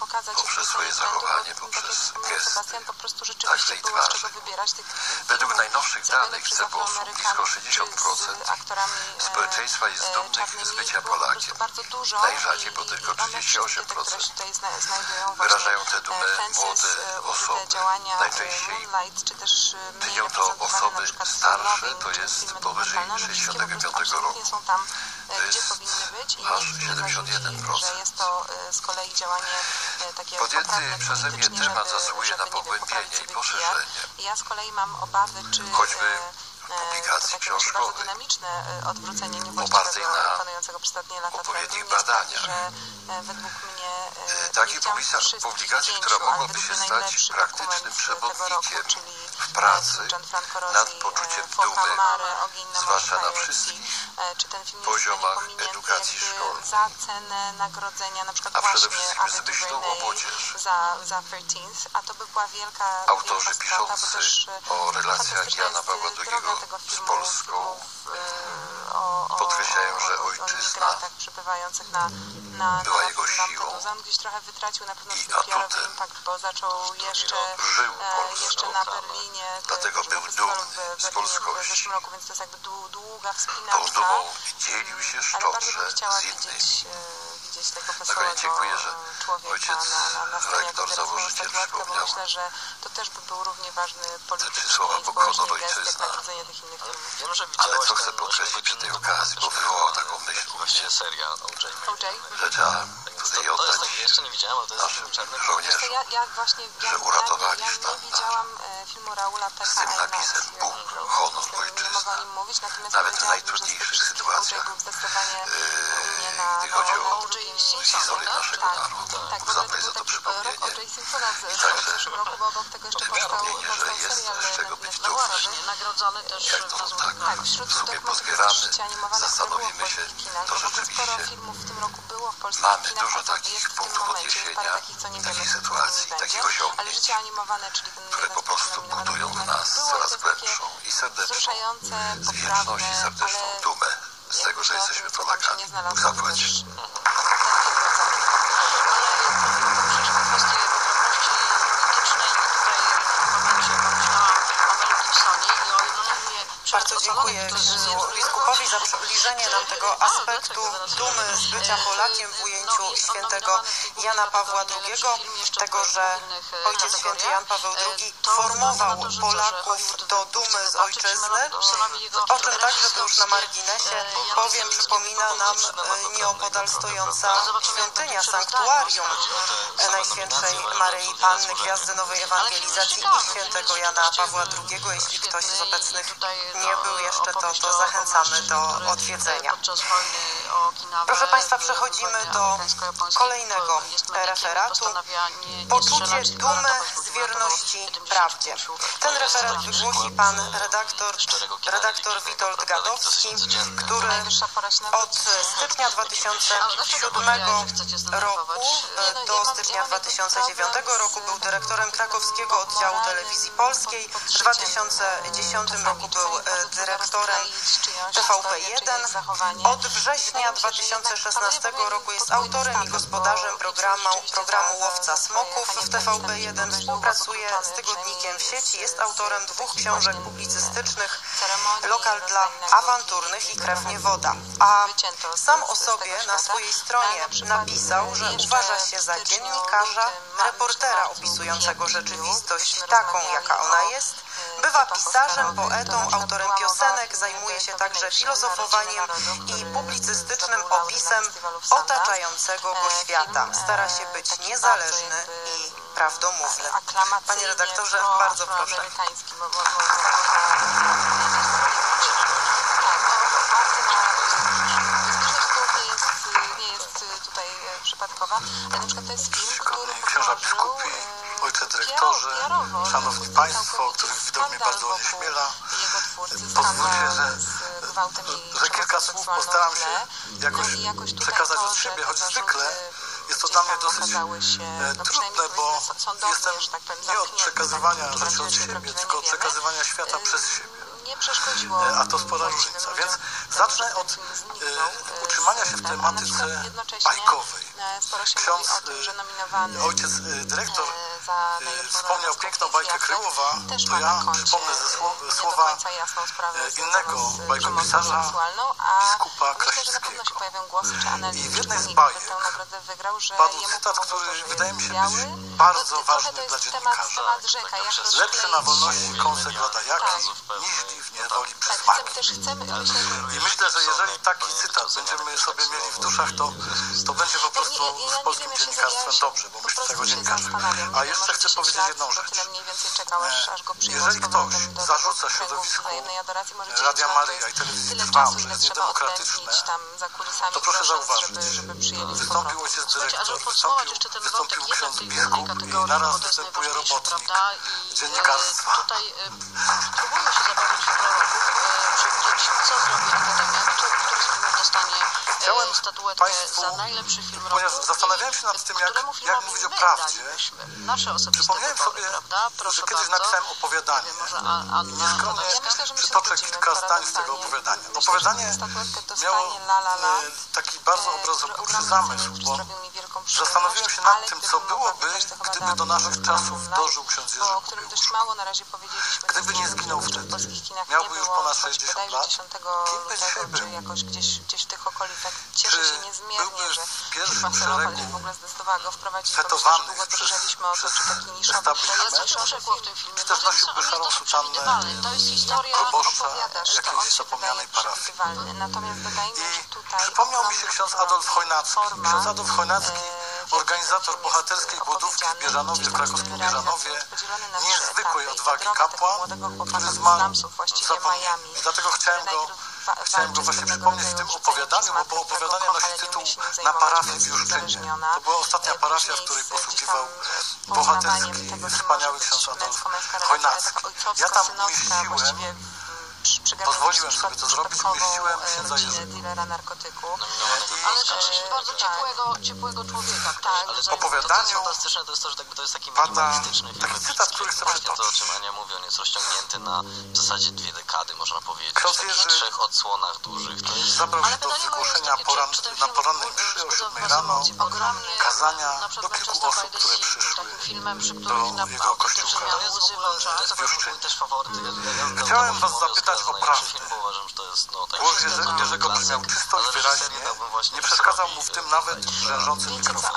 pokazać poprzez swoje zachowanie, poprzez gesty, Sebastian, po prostu rzeczywiście było z czego wybierać tych Według najnowszych danych w CEPOS-u blisko 60% społeczeństwa jest dumnych z bycia Polakiem. Najrzadziej, bo tylko 38%. Wyrażają tę dumę młode osoby. Najczęściej czynią to osoby starsze, to jest powyżej 65 roku. To jest aż 71%. Jest to z kolei działanie takie podjęty przeze mnie temat zasługuje na pogłębienie i poszerzenie. Ja z kolei mam obawy, czy choćby publikacji książkowych, dynamiczne odwrócenie opartej na panującego przez ostatnie lata odpowiednich badaniach. Według mnie takiej publikacji, która mogłaby się stać praktycznym przewodnikiem w pracy nad poczuciem dumy, zwłaszcza na wszystkich poziomach edukacji szkolnej, za cenę nagrodzenia, na przykład a przede wszystkim z myślą o młodzieży. Za 13, a to by była wielka Autorzy piszący o relacjach Jana Pawła II z Polską podkreślają, że ojczyzna była jego siłą gdzieś trochę wytracił na pewno i swój PR-owy atutem, impact, bo zaczął żył jeszcze Polską. na Berlinie, Dlatego był dumny z polskości. w zeszłym roku, więc to jest jakby długa Tą wspinaczka. dumą dzielił się Ale bardzo bym szczodrze chciała z innymi. widzieć tego Na koniec dziękuję, że człowieka ojciec na scenie, rektor, założyciel bo przypomniał myślę, że to też by był równie ważny polityczny słowa i pokoną społeczny gest, jak ojczyzna. nagrodzenie tych innych filmów. Wiem, że Ale co widziałaś chcę podkreślić przy tej okazji, bo wywołał taką myśl, właściwie serial O.J. że trzeba tutaj oddać Jeszcze nie widziałem, ale to jest naszym czarny żołnierzom, Ja właśnie że uratowali nie sztandar widziałam filmu Raula z tym napisem Bóg, honor, ojczyzna. Nawet w najtrudniejszych sytuacjach, gdy chodzi o historię naszego narodu. Zapraszam za to przypomnienie i także przypomnienie, że jest z czego być dumnym. nagrodzony też Jak to tak w sumie pozbieramy, zastanowimy się, to rzeczywiście mamy dużo takich punktów odniesienia, takich sytuacji, takich osiągnięć, które po prostu budują w nas coraz głębszą i serdeczną, z wieczność i serdeczną dumę z tego, że jesteśmy Polakami. Zapłać. Bardzo dziękuję księdzu biskupowi za przybliżenie nam tego aspektu dumy z bycia Polakiem w ujęciu świętego Jana Pawła II, tego, że Ojciec Święty Jan Paweł II formował Polaków do dumy z ojczyzny, o czym także to już na marginesie, bowiem przypomina nam nieopodal stojąca świątynia, sanktuarium Najświętszej Maryi Panny, Gwiazdy Nowej Ewangelizacji i świętego Jana Pawła II. Jeśli ktoś z obecnych nie był jeszcze, to zachęcamy do odwiedzenia. Proszę Państwa, przechodzimy do kolejnego referatu. Poczucie dumy z wierności prawdzie. Ten referat wygłosi pan redaktor Witold Gadowski, który od stycznia 2007 roku do stycznia 2009 roku był dyrektorem krakowskiego oddziału Telewizji Polskiej. W 2010 roku był dyrektorem TVP1. Od września 2016 roku jest autorem i gospodarzem programu Łowca Smoków w TVP1. Współpracuje z tygodnikiem w sieci. Jest autorem 2 książek publicystycznych, Lokal dla awanturnych i Krew nie woda. A sam o sobie na swojej stronie napisał, że uważa się za dziennikarza, reportera opisującego rzeczywistość taką, jaka ona jest. Bywa pisarzem, poetą, autorem piosenek, zajmuje się także filozofowaniem i publicystycznym opisem otaczającego go świata. Stara się być niezależny i prawdomówny. Panie redaktorze, bardzo proszę. Przypadkowa, ale na przykład to jest film, który Księża biskupi, ojcze dyrektorze, szanowni państwo, których widok mnie bardzo onieśmiela, pozwólcie, że kilka słów postaram się jakoś przekazać od siebie, choć zwykle jest to dla mnie dosyć trudne, bo jestem nie od przekazywania rzeczy od siebie, tylko od przekazywania świata przez siebie. nie przeszkodziło. A to spora różnica. Więc zacznę od utrzymania się w tematyce bajkowej. Ksiądz, ojciec dyrektor wspomniał piękną bajkę Kryłowa, to ja przypomnę ze słowa innego bajkopisarza, biskupa Krasickiego. I w jednej z bajek padł cytat, który wydaje mi się być bardzo ważny dla dziennikarzy. Lepszy na wolności kąsek loda jaki, niźli w niewoli przez maki. I myślę, że jeżeli taki cytat będziemy sobie mieli w duszach, to będzie po prostu z polskim dziennikarstwem dobrze, bo myślę tego dziennikarza. A jeszcze chcę powiedzieć jedną rzecz. Jeżeli ktoś zarzuca środowisku Radia Maryja i telewizji Trwam, że jest niedemokratyczne, to proszę zauważyć, wystąpił ojciec dyrektor, wystąpił ksiądz biskup i naraz występuje robotnik dziennikarstwa. Tutaj próbuję się zabawić w proroków, przewidzieć, co zrobi Akademia, który z filmów dostanie statuetkę za najlepszy film roku. Ponieważ zastanawiałem się nad tym, jak mówić o prawdzie. Przypomniałem sobie, że kiedyś napisałem opowiadanie. Nieskromnie przytoczę kilka zdań z tego opowiadania. Opowiadanie miało taki bardzo obrazoburczy zamysł, bo zastanowiłem się nad tym, co byłoby, gdyby do naszych czasów dożył ksiądz Jerzy Kubiusz. Gdyby nie zginął wtedy, miałby już ponad 60 lat, kim by dzisiaj był? Gdzieś w tych okolicach cieszę się niezmiernie, że firma Solopal się w ogóle zdecydowała go wprowadzić, bo myślę, że długo drżeliśmy o to, czy taki niszowy establishment, czy też nosiłby szarą sutannę proboszcza jakiejś zapomnianej parafii. Natomiast wydaje mi się, że tutaj przypomniał mi się ksiądz Adolf Chojnacki. Ksiądz Adolf Chojnacki, organizator bohaterskiej głodówki w Bieżanowie, w krakowskim Bieżanowie, niezwykłej odwagi kapłan, który zmarł zapomniany. Dlatego chciałem go właśnie przypomnieć w tym opowiadaniu, bo opowiadanie nosi tytuł Na parafii w Juszczynie. To była ostatnia parafia, w której posługiwał bohaterski, wspaniały ksiądz Adolf Chojnacki. Ja tam umieściłem, pozwoliłem sobie to zrobić, umieściłem księdza Jerzego. Ale też bardzo ciepłego człowieka. W opowiadaniu fantastyczne to jest to, że to jest taki pada minimalistyczny film. taki cytat, który chcę Właśnie to, o przytoczyć. czym Ania mówi, on jest rozciągnięty na w zasadzie 2 dekady, można powiedzieć. Ksiądz W takich Jerzy 3 odsłonach dużych. To jest zabrał się do wygłoszenia na porannej mszy o 7 rano, kazania do kilku osób, które przyszły do jego kościoła w Juszczynie. Chciałem was zapytać o prawdę. Głos Jerzego brzmiał czysto i wyraźnie, nie przeszkadzał mu w tym nawet brzężący mikrofon.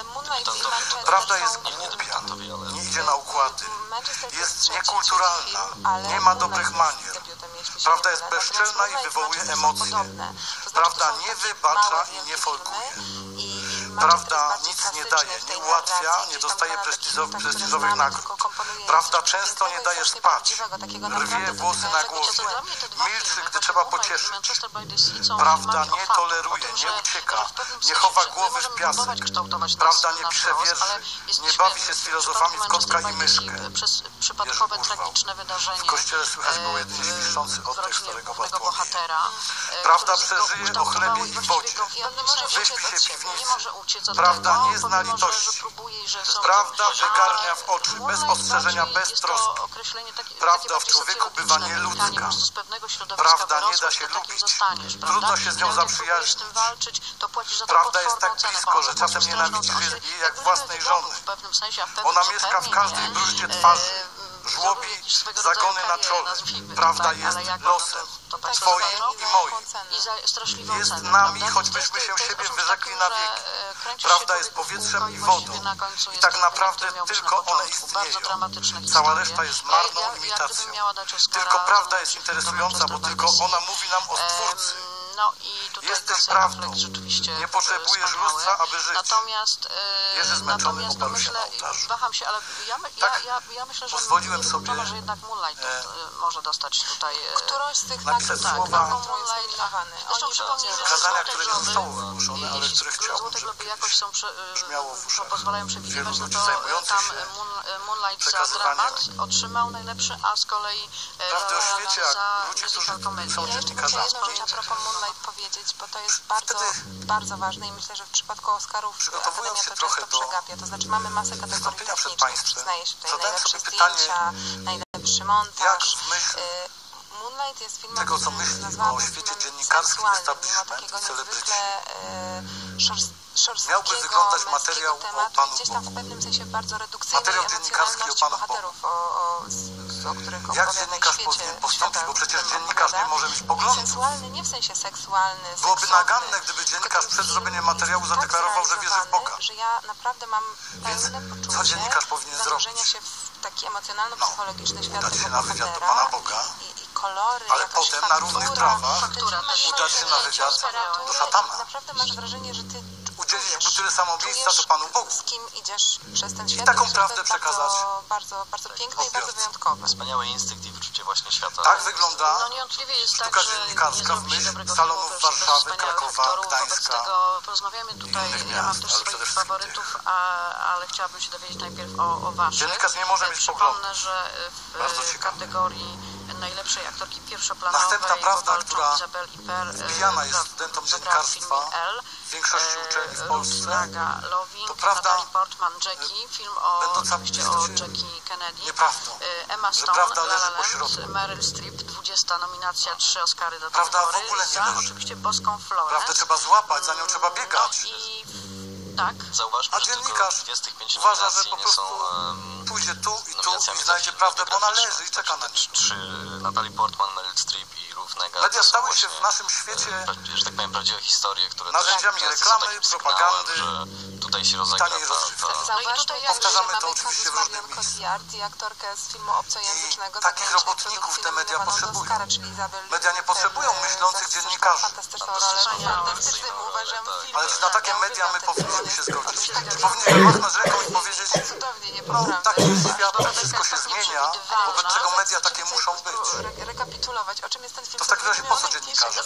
Prawda jest głupia, nie idzie na układy, jest niekulturalna, nie ma dobrych manier. Prawda jest bezczelna i wywołuje emocje. Prawda nie wybacza i nie folguje. Prawda nic nie daje, nie ułatwia, nie dostaje prestiżowych nagród. Prawda często nie daje spać, rwie włosy na głowie, milczy, gdy trzeba pocieszyć. Prawda nie toleruje, nie ucieka, nie chowa głowy w piasek. Prawda nie pisze wierszy, nie bawi się z filozofami w kotka i myszkę. Jerzy urwał. W kościele słychać było jedynie świszczący oddech starego Bartłomieja. Prawda przeżyje o chlebie i wodzie. Wyśpi się piwnicy. Prawda nie zna litości. Prawda wygarnia w oczy, bez ostrzeżenia, bez troski. Prawda w człowieku bywa nieludzka. Prawda nie da się lubić. Trudno się z nią zaprzyjaźnić. Prawda jest tak blisko, że czasem nienawidzisz jej jak własnej żony. Ona mieszka w każdej bruździe twarzy. Żłobi zagony na czole. Prawda jest losem. Twoim i moim. Jest nami, choćbyśmy się siebie wyrzekli na wieki. Prawda jest powietrzem i wodą. I tak naprawdę tylko one istnieją. Cała reszta jest marną imitacją. Tylko prawda jest interesująca, bo tylko ona mówi nam o Stwórcy. Jesteś prawdą. Nie potrzebujesz lustra, aby żyć. Jerzy zmęczony oparł się na ołtarzu. Waham się, ale ja myślę, że pozwoliłem sobie może jednak Moonlight może dostać tutaj którąś z tych napisać słowa kazania, które nie zostało wygłoszone, ale które chciałbym, żeby jakoś są brzmiało w uszach pozwalają przewidywać, wielu no ludzi to zajmujących tam się Moonlight za dramat otrzymał najlepszy, a z kolei prawdy o świecie, za jak ludzie, którzy musical comedy. są dziennikarzami. A propos Moonlight powiedzieć, bo to jest bardzo ważne i myślę, że w przypadku Oscarów przygotowując się to trochę często przegapia. To znaczy mamy masę kategorii technicznych, przyznaję się tutaj, najlepsze zdjęcia, najlepszy montaż. Moonlight jest filmem, tego, co myśli o świecie dziennikarskim, establishment i celebryci. Miałby wyglądać materiał o Panu gdzieś tam w pewnym sensie bardzo redukcyjnej materiał dziennikarski o Panu bohaterów, o których jak dziennikarz powinien postąpić, bo przecież dziennikarz nie może mieć poglądów. Seksualny, nie w sensie seksualny, Byłoby naganne, gdyby dziennikarz przed zrobieniem materiału zadeklarował, że wierzy w Boga. Że ja naprawdę mam pełne poczucie co dziennikarz powinien zanurzenia zrobić? się w taki emocjonalno-psychologiczny świat Udać się tego na wywiad do bohatera Pana Boga, i kolory, ale jakaś potem na równych prawach udać się na wywiad do szatana. Naprawdę masz wrażenie, że ty Udzielić mu tyle samo miejsca, co Panu Bogu. z kim idziesz przez ten świat. taką i prawdę to jest przekazać bardzo piękne i bardzo wyjątkowe. Wspaniały instynkt i wyczucie właśnie świata. Tak wygląda No niewątpliwie jest sztuka tak, że dziennikarska w myśl salonów Warszawy, Krakowa, Gdańska. Tego porozmawiamy tutaj, innych ja mam miast, też ale swoich przede wszystkim faworytów, ale chciałabym się dowiedzieć najpierw o waszych. Dziennikarz nie może mieć Przypomnę, że Bardzo w ciekawe. kategorii najlepszej aktorki pierwszoplanowej Następna prawda, walczą która Izabel Iper, wbijana jest studentom dziennikarstwa w większości uczelni w Polsce. Naga Loving, To prawda, Natalie Portman, Jackie, film oczywiście o Jackie Kennedy, nieprawdą, Emma że Stone, prawda La leży La po środku. Land, Meryl Streep, 20 nominacja, 3 Oscary do tej Prawda w pory, ogóle nie za leży. oczywiście boską Florę. Prawdę trzeba złapać, za nią trzeba biegać. No i tak. Zauważmy, A że dziennikarz tylko 25 uważa, że nominacji po nie prostu są pójdzie tu i nominacjami za znajdzie filmy prawdę, bo ona biograficzne. leży i czeka na nią. Czy Natalie Portman, Meryl Streep i Równego Media to są stały się właśnie, w naszym świecie że tak powiem, prawdziwe historie, które narzędziami też reklamy, są takim sygnałem, propagandy, że tutaj się rozegra taniej rozrywki. Zauważmy, Powtarzamy że to mamy oczywiście w Marion różnych miejscach. Cotillard i aktorkę z filmu obcojęzycznego. I takich zagranicznej robotników produkcji te media nominowaną do potrzebują. Oscara, czyli Izabel Media nie Iper, potrzebują myślących za dziennikarzy. Fantastyczną rolę, fantastycznym uważam Tak. film. Ale czy na takie Ja media my uwielbiam ten powinniśmy film. się zgodzić? Oczywiście tak, Powinniśmy machnąć ręką i powiedzieć, cudownie, tak niepoprawne. jest świat, wszystko się zmienia, wobec czego media takie muszą być. Rekapitulować, o czym jest ten film. To w takim razie po co dziennikarze?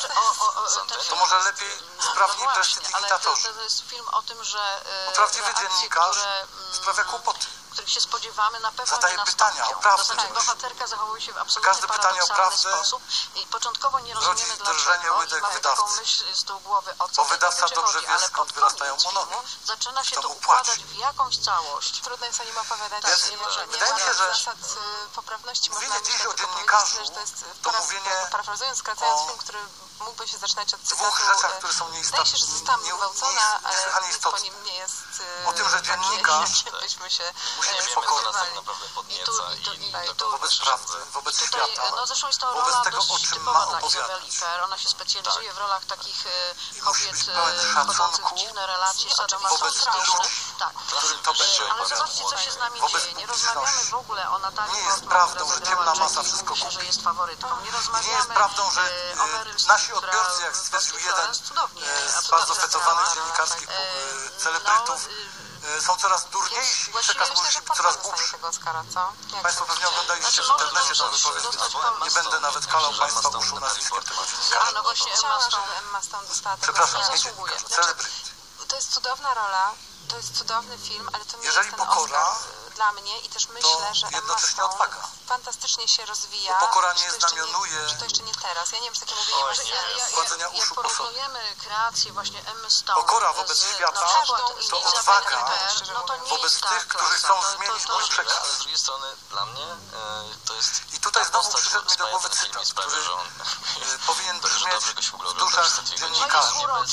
To może lepiej sprawniej prestidigitatorzy. To jest film o tym, że Bo prawdziwy reakcje, dziennikarz które, sprawia kłopoty. których się spodziewamy, na pewno Zadaje nie pytania nastąpią. o prawdę. To znaczy bohaterka zachowuje się w absolutnie Każde pytanie o paradoksalny prawdę sposób i początkowo nie rodzi rozumiemy drżenie dlaczego łydek i mamy wydawcy. taką myśl z tyłu głowy, o co Bo tej wydawca kobiecie dobrze chodzi, wie, ale skąd pod wyrastają koniec monomy. filmu zaczyna się Kto to mu układać płaci. w jakąś całość. Trudno jest o nim opowiadać. Więc Nie może, wydaje mi się, że zasad poprawności można mówienie dziś myślę, o tylko dziennikarzu powiedzieć, że to jest to mówienie parafrazując, skracając o film, który mógłby się zaczynać od cytatu. dwóch rzeczach, które są Wydaje się, że zostałam gwałcona, ale niesłychanie nic po istotne. nim nie jest O tym, że dziennikarz byśmy się musi być wiemy, pokorny. co nas tak naprawdę podnieca wobec prawdy, wobec Tutaj, świata, no zresztą jest to wobec rola tego, o dość czym typowa ma dla Izabel opowiadać. Iper. Ona się specjalizuje w rolach takich kobiet być pełen wchodzących szacunku w dziwne relacje wobec sadomasochistyczne. tych, Tak. którym to będzie Ale opowiadać. zobaczcie, co się z nami Wobec dzieje. Nie publiczności. rozmawiamy w ogóle o Natalii Nie jest Portman, prawdą, która że zagrała ciemna masa Jackie i wszystko mówi się, kupi. że jest faworytką. Nie rozmawiamy Nie jest prawdą, że o Meryl Streep, nasi która odbiorcy, jak w stwierdził Boston jeden Florence cudownie, z absolutnie bardzo fetowanych zagrała. dziennikarskich celebrytów, są coraz durniejsi i Właściwie przekaz myślę, musi że być coraz Portman dostanie głupszy. tego Oscara, co? Jak Państwo to? pewnie oglądaliście w Znaczy, internecie może tę wypowiedź. dostać Nie będę nawet kalał Państwa uszu nazwiskiem tego dziennikarza. A no właśnie, Emma Chciała, Stone. żeby Emma Stone dostała tego Przepraszam, Oscara. nie zasługuje. dziennikarza, celebryty. To jest cudowna rola, to jest cudowny film, ale to nie Jeżeli jest ten pokora, Oscar dla mnie i też myślę, że Emma jednocześnie Stone odwaga. fantastycznie się rozwija. Bo pokora Że nie to jeszcze znamionuje że to jeszcze nie teraz. Ja nie wiem, czy takie mówienie może wkładzenia Jak uszu po sobie. porównujemy kreację właśnie Emmy Stone Pokora wobec z, świata na przykład to Izabel odwaga Iper, no to nie wobec jest tych, tak, którzy chcą zmienić mój przekaz. Ale z drugiej strony dla mnie to jest I tutaj ta znowu postać, przyszedł mi do głowy która cytat, sprawia, który że on powinien że brzmieć dobrze go się w ogóle w ogląda duszach przez te 2 godziny. dziennikarzy.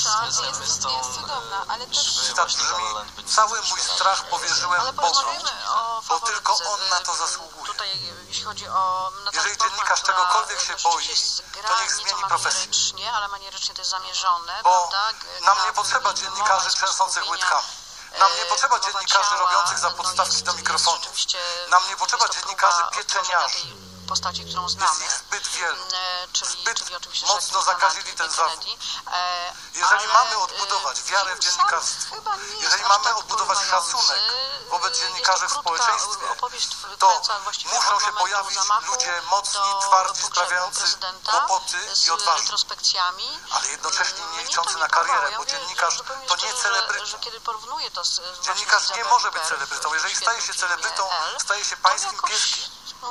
jest cudowna, ale też Cytat brzmi: cały mój strach powierzyłem ale Bogu, porozmawiajmy o bo tylko faworytce. On na to zasługuje. Tutaj jeśli chodzi o Natalię Jeżeli Portman, dziennikarz która czegokolwiek się boi, rzeczywiście gra to niech nieco zmieni profesję. manierycznie, ale manierycznie to jest zamierzone, Bo prawda? nam Gra nie potrzeba w dziennikarzy mowę, trzęsących sposób łydkami. mówienia, Nam nie potrzeba mowa dziennikarzy ciała, robiących za no podstawki jest do mikrofonu. rzeczywiście- Nam nie potrzeba jest to dziennikarzy próba pieczeniarzy. odtworzenia tej postaci, którą Jest znamy. ich zbyt wielu. Czyli oczywiście mocno Jackie zakazili Kennedy, ten zawód. Kennedy. Jeżeli Ale, mamy odbudować wiarę w film dziennikarstwo, sam chyba nie jest jeżeli aż mamy tak odbudować poruszający. szacunek wobec Jest to dziennikarzy w krótka społeczeństwie, opowieść to trwająca właściwie muszą od się momentu pojawić zamachu ludzie mocni, do twardzi, pogrzebu sprawiający prezydenta kłopoty i z odważni. retrospekcjami. Ale jednocześnie nie Mnie liczący to na nie porwało. karierę, Ja bo mówię dziennikarz zupełnie to nie szczerze, celebryta. że kiedy porównuję to z Dziennikarz właśnie nie z może być Izabel celebrytą. Iper Jeżeli w staje się świetnym celebrytą, filmie Elle, staje się to pańskim jakoś pieskiem.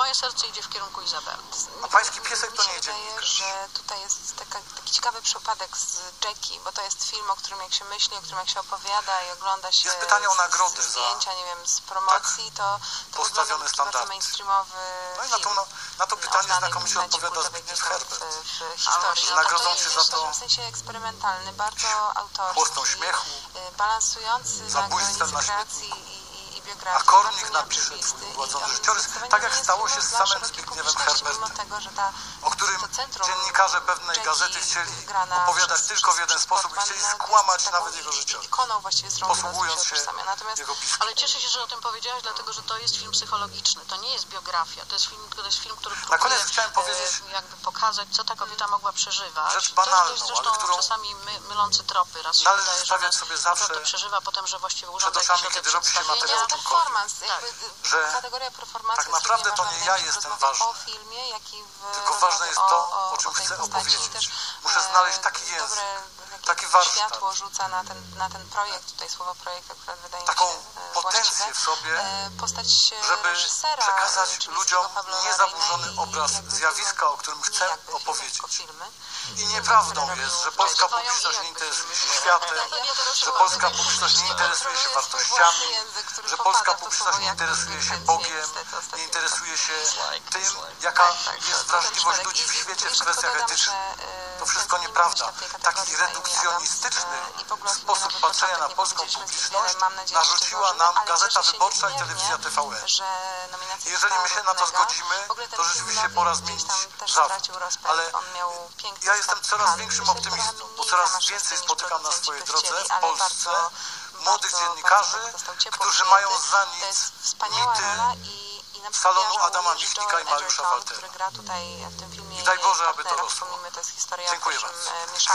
moje serce idzie w kierunku Izabeli. A pański piesek to nie idzie. Mi się wydaje, że tutaj jest taki ciekawy przypadek z Jackie, bo to jest film, o którym jak się myśli, o którym jak się opowiada i ogląda się jest pytanie o nagrody zdjęcia, nie wiem, z promocji, to postawione standardy. Mainstreamowy no i na to pytanie znakomicie odpowiada Zbigniew Herbert. W historii. Nagrodzą się za to w sensie eksperymentalny, bardzo autorski, Chłostą śmiechu, balansujący na granicy kreacji i biografii. A Kornik napisze władzący życiorys, tak jak stało się z samym Zbigniewem Herbertem, o którym dziennikarze pewnej gazety chcieli opowiadać tylko w jeden sposób i chcieli skłamać nawet jego życiorys, posługując się jego pismem. Ale cieszę się, że o tym powiedziałaś, dlatego że to jest film psychologiczny, to nie jest biografia, to jest film, który próbuje na koniec chciałem powiedzieć, jakby pokazać, co ta kobieta mogła przeżywać. Rzecz banalną, to jest zresztą ale którą czasami mylący tropy. Raz się należy wydaje, stawiać sobie zawsze to przeżywa, potem, że właściwie przed oczami, kiedy robi się materiał performance, że kategoria performance tak naprawdę to nie ja jestem ważny, o filmie, jak i tylko ważne jest to, o czym chcę opowiedzieć. Muszę znaleźć taki język, taki warsztat, światło rzuca na ten projekt, tutaj słowo projekt akurat wydaje mi się taką potencję w sobie, postać żeby reżysera, przekazać ludziom niezaburzony obraz zjawiska, o którym chcę opowiedzieć. I nieprawdą jest, że polska publiczność nie interesuje się światem, że polska publiczność nie interesuje się wartościami, że polska publiczność nie interesuje się Bogiem, nie interesuje się tym, jaka jest wrażliwość ludzi w świecie w kwestiach etycznych. To wszystko nieprawda. Taki redukcjonistyczny sposób patrzenia na polską publiczność narzuciła nam Gazeta Wyborcza i Telewizja TVN. Jeżeli my się na to zgodzimy, to rzeczywiście pora zmienić zawód. Ale ja jestem coraz większym optymistą, bo coraz więcej spotykam na swojej drodze w Polsce młodych dziennikarzy, którzy mają za nic mity salonu Adama Michnika i Mariusza Waltera. I daj Boże, aby to rosło. Dziękuję bardzo.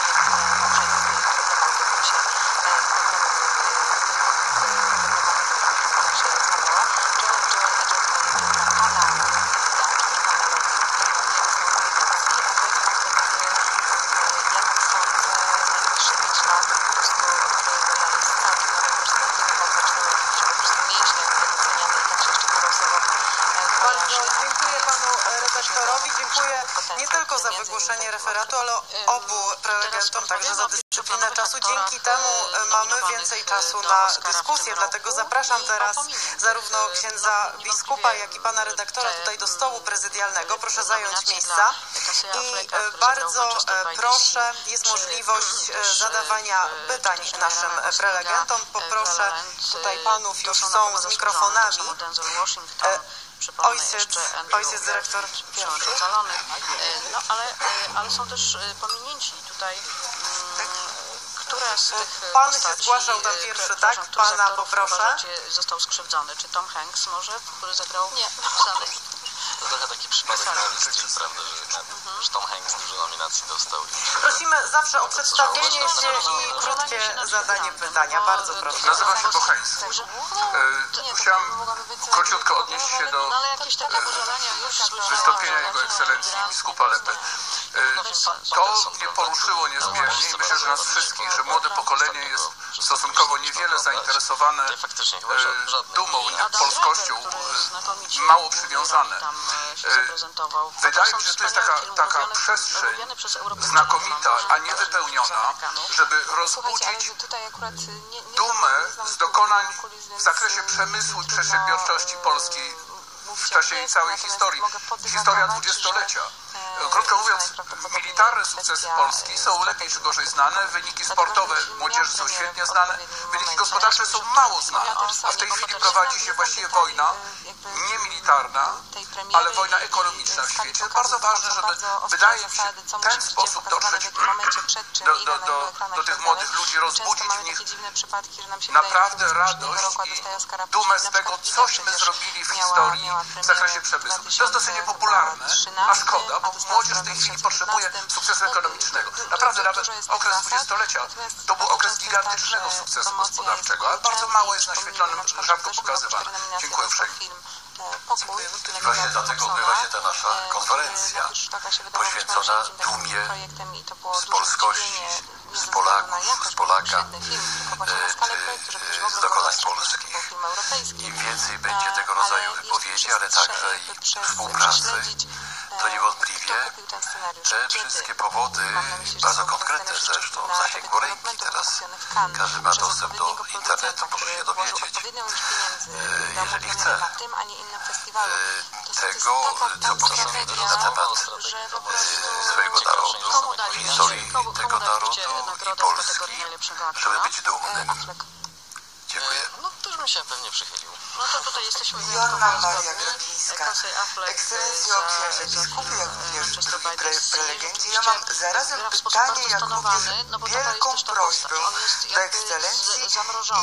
Dziękuję panu redaktorowi, dziękuję nie tylko za wygłoszenie referatu, ale obu prelegentom także za dyscyplinę czasu. Dzięki temu mamy więcej czasu na dyskusję, dlatego zapraszam teraz zarówno księdza biskupa, jak i pana redaktora tutaj do stołu prezydialnego. Proszę zająć miejsca i bardzo proszę, jest możliwość zadawania pytań naszym prelegentom. Poproszę, tutaj panów już są z mikrofonami. Ojciec dyrektor ocalony. No, ale są też pominięci tutaj, które z tych Pan się zgłaszał tam pierwszy, tak? Pana poproszę. Został skrzywdzony. Czy Tom Hanks może, który zagrał? Nie. To trochę taki przypadek na liście, prawda, że Tom Hanks dużo nominacji dostał. Prosimy zawsze o przedstawienie się i krótkie zadanie pytania. Bardzo proszę. Nazywam się Bocheński. Chciałem króciutko odnieść się do wystąpienia Jego Ekscelencji biskupa Lepy. To mnie poruszyło niezmiernie i myślę, że nas wszystkich, że młode pokolenie jest stosunkowo niewiele zainteresowane dumą, polskością, mało przywiązane. Wydaje mi się, że to jest taka przestrzeń znakomita, a nie wypełniona, żeby rozbudzić dumę z dokonań w zakresie przemysłu i przedsiębiorczości polskiej w czasie jej całej historii. Historia dwudziestolecia. Krótko mówiąc, militarne sukcesy Polski są lepiej czy gorzej znane, wyniki sportowe młodzieży są świetnie znane, wyniki gospodarcze są mało znane, a w tej chwili prowadzi się właściwie wojna nie militarna, ale wojna ekonomiczna w świecie. Jest bardzo ważne, żeby, wydaje mi się, w ten sposób dotrzeć do tych młodych ludzi, rozbudzić w nich naprawdę radość i dumę z tego, cośmy zrobili w historii w zakresie przemysłu. To jest dosyć niepopularne, a szkoda, bo młodzież w tej chwili potrzebuje sukcesu ekonomicznego. Naprawdę nawet okres dwudziestolecia to był okres gigantycznego sukcesu gospodarczego, ale bardzo mało jest naświetlonym, rzadko pokazywane. Dziękuję uprzejmie. Właśnie dlatego odbywa się ta nasza konferencja poświęcona dumie z polskości, z Polaków, z Polaka, czy z dokonań polskich. Im więcej będzie tego rodzaju wypowiedzi, ale także i współpracy, to niewątpliwie te wszystkie powody, bardzo konkretne zresztą, zasięgu ręki teraz, każdy ma dostęp do internetu, może się dowiedzieć, jeżeli chce, tego, co postanowili na temat swojego narodu, historii tego narodu i Polski, żeby być dumnym. Dziękuję. No też bym się pewnie przychylił. No to tutaj jesteśmy Joanna Maria Grabińska. Ekscelencjo księże biskupie, jak również drugi prelegenci. Ja mam zarazem pytanie, jak również wielką prośbę do ekscelencji i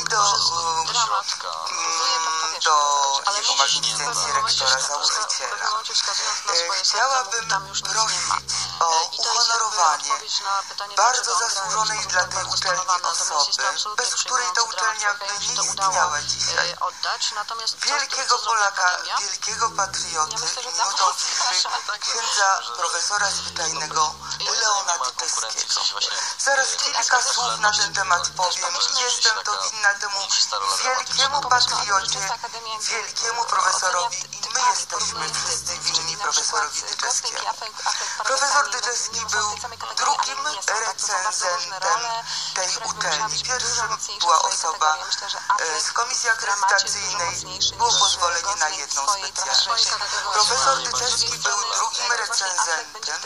do jego magnificencji rektora założyciela. Chciałabym prosić o uhonorowanie bardzo zasłużonej dla tej uczelni osoby, bez której ta uczelnia by nie istniała dzisiaj. Wielkiego Polaka, wielkiego patrioty, modlitwy księdza profesora zwyczajnego Leona Tyczeskiego. Zaraz kilka słów na ten temat powiem. Jestem to winna temu wielkiemu patriocie, wielkiemu profesorowi i my jesteśmy wszyscy winni profesorowi Tyczeskiemu. Profesor Tyczeski był drugim recenzentem tej uczelni. Pierwszym była osoba z komisji akredytacyjnej, było pozwolenie na jedną specjalność. Profesor Tyczeski był drugim recenzentem.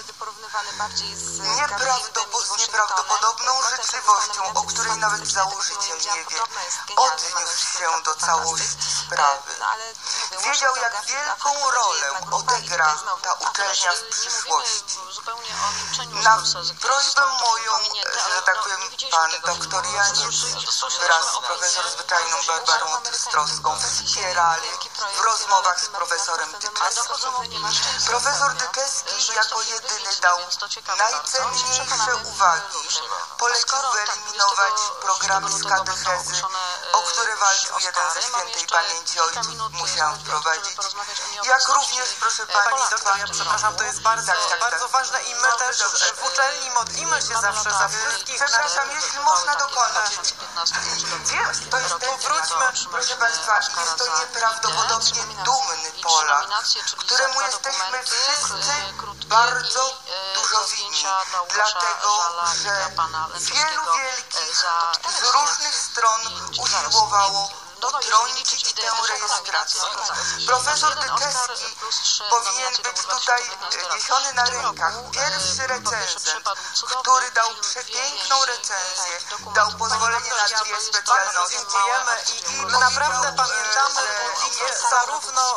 Z nieprawdopodobną życzliwością, o której nawet założyciel nie wie, odniósł się do całości sprawy. Wiedział, jak wielką rolę odegra ta uczelnia w przyszłości. Na prośbę moją, że tak powiem, pan doktor Janiec wraz z profesor zwyczajną Barbarą Tystrowską wspierali w rozmowach z profesorem Tyczeskim. Profesor Tyczeski jako jedyny dał najcenniejsze uwagi. Polecił wyeliminować programy z katechezy, o które walczył jeden ze świętej pamięci ojców, musiał wprowadzić. Jak również, proszę Państwa, ja przepraszam, to jest bardzo ważne i my też w uczelni modlimy się zawsze za wszystkich. Przepraszam, jeśli można dokonać. To jest powróćmy, proszę Państwa, jest to nieprawdopodobnie dumny Polak, któremu jesteśmy wszyscy bardzo dużo winni, dlatego że wielu wielkich z różnych stron usiłowało utrącić tę rejestrację. Profesor Tyczeski powinien być tutaj niesiony na rękach. Pierwszy recenzent, który dał przepiękną recenzję, dał pozwolenie na dwie specjalności. Dziękujemy i naprawdę pamiętamy zarówno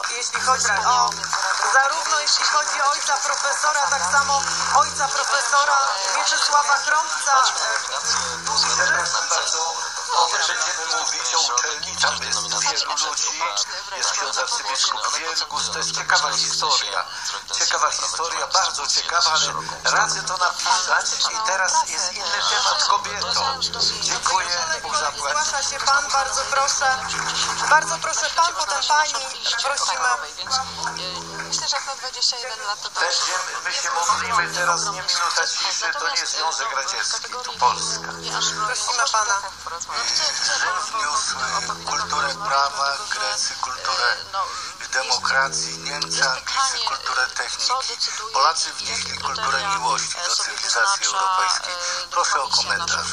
jeśli chodzi o ojca profesora, tak samo ojca profesora Mieczysława Krąbca. Przepraszam bardzo. Będziemy mówić o uczelni, tam jest wielu ludzi, jest ksiądz arcybiskup Wielgus, to jest ciekawa historia, bardzo ciekawa, ale radzę to napisać i teraz jest inny temat kobietą. Dziękuję, Bóg zapłać. Zgłasza się pan, bardzo proszę pan, potem pani, prosimy. Myślę, że jak na 21 lat to my się modlimy teraz, nie minuta ciszy, to nie Związek Radziecki, tu Polska. Prosimy pana. Rzym wniósł kulturę prawa, Grecy kulturę demokracji, Niemcy, Anglicy kulturę techniki. Polacy wnieśli kulturę miłości do cywilizacji europejskiej. Proszę o komentarz.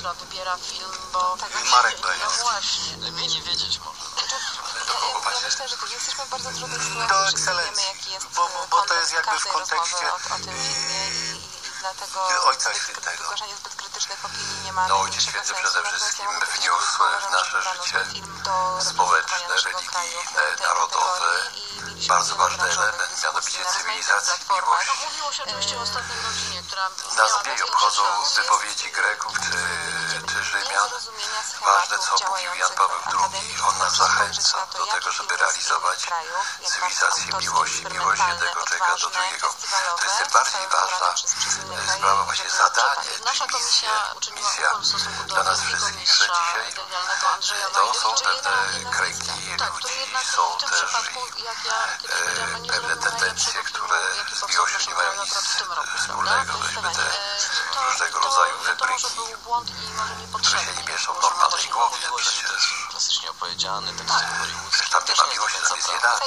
Marek Bajewski. Lepiej nie wiedzieć może. Ja myślę, że jesteśmy w bardzo trudnej sytuacji, Do że wiemy, ekscelencji, jaki jest bo to jest jakby w kontekście o tym filmie i dlatego Ojca Świętego. wygłaszanie zbyt krytycznych opinii nie ma Ojciec Święty przede wszystkim wniósł w nasze życie społeczne, religijne, narodowe bardzo ważny element, mianowicie cywilizacji i miłości. Mówiło się oczywiście o ostatniej rodzinie, która Nas mniej obchodzą wypowiedzi Greków czy Rzymian. Ważne, co mówił Jan Paweł II, on nas zachęca do tego, żeby realizować cywilizację miłości, miłość jednego człowieka do drugiego. To jest tym bardziej ważna sprawa, właśnie zadanie, nasza komisja uczyniła ukłon w stosunku do dla nas wszystkich, że dzisiaj medialnego Andrzeja to są pewne kręgi ludzi, są też pewne tendencje, które z miłością nie mają nic wspólnego, myśmy te różnego rodzaju wybryki, które się nie mieszczą w normalnej głowie przecież. Klasycznie opowiedziany tekst hollywoodzki. Przecież tam nie ma miłości z Wizjenami.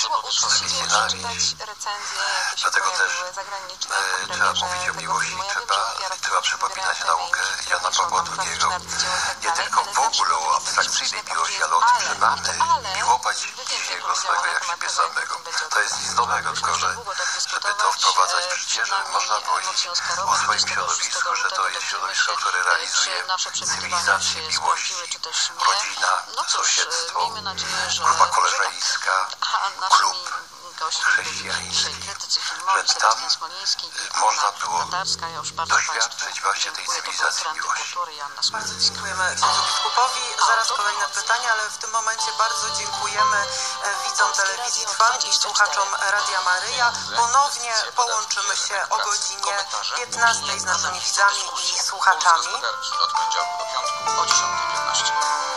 Dlatego też trzeba mówić o miłości, trzeba przypominać naukę Jana Pawła II. Nie tylko w ogóle o abstrakcyjnej miłości, ale o tym, że mamy miłować bliźniego swego jak siebie samego. To jest nic nowego, tylko że żeby to wprowadzać w życie, żeby można powiedzieć o swoim środowisku, że to jest środowisko, które realizuje cywilizację, miłość, rodzina, sąsiedztwo, grupa koleżeńska, klub chrześcijański, że tam można było doświadczyć właśnie tej cywilizacji miłości. Bardzo dziękujemy księdzu biskupowi. Zaraz kolejne pytania, ale w tym momencie bardzo dziękujemy widzom telewizji Trwam i słuchaczom Radia Maryja. Ponownie połączymy się o godzinie 15 z naszymi widzami i słuchaczami. Od poniedziałku do piątku o 10:15.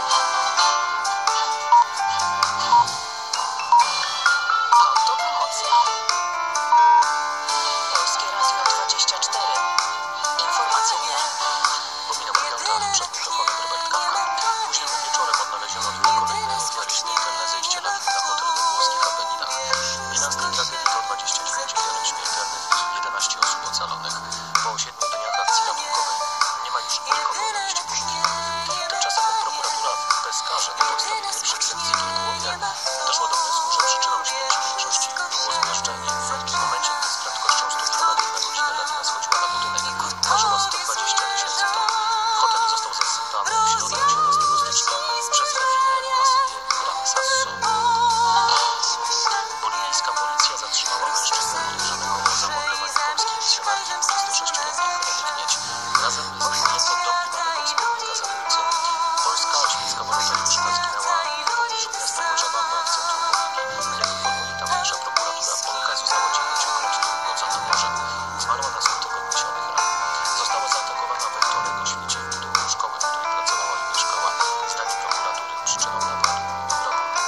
Polskie Radio 24. Informacje dnia. Pominęła piąta przed mikrofonem Robert Kawka. Późnym wieczorem odnaleziono dwie kolejne ofiary śmiertelne zejście lawin na hotel we włoskich Apeninach. Miasta tragedii to 29 ofiar śmiertelnych i 11 osób ocalonych. Po 7 dniach akcji ratunkowej nie ma już nikogo na liście poszukiwań. Tymczasem prokuratura w bezkarze na podstawie pierwszych sekcji kilku ofiar doszła do wniosku, że przyczyną śmierci większości było zmiażdżenie. W momencie, gdy z prędkością 100 km na godzinę lawina schodziła na budynek, ważyła 120 000 ton. Hotel został zasypany w środę 18 stycznia przez lawinę w masywie Gran Sasso. Boliwijska policja zatrzymała mężczyznę podejrzanego o zamordowanie polskiej misjonarki 26-letniej Heleny Knieć razem z niepodobnym wspólnika zabójcy. Polska świecka wolontariuszka zginęła w pobliżu miasta Cochabamba w centrum Boliwii. Jak informuje tamtejsza prokuratura, Polka została 9-krotnie ugodzona nożem. Zmarła na skutek odniesionych ran. Została zaatakowana we wtorek o świcie w budynku szkoły, w której pracowała i mieszkała. Zdaniem prokuratury przyczyną napadu był rabunek.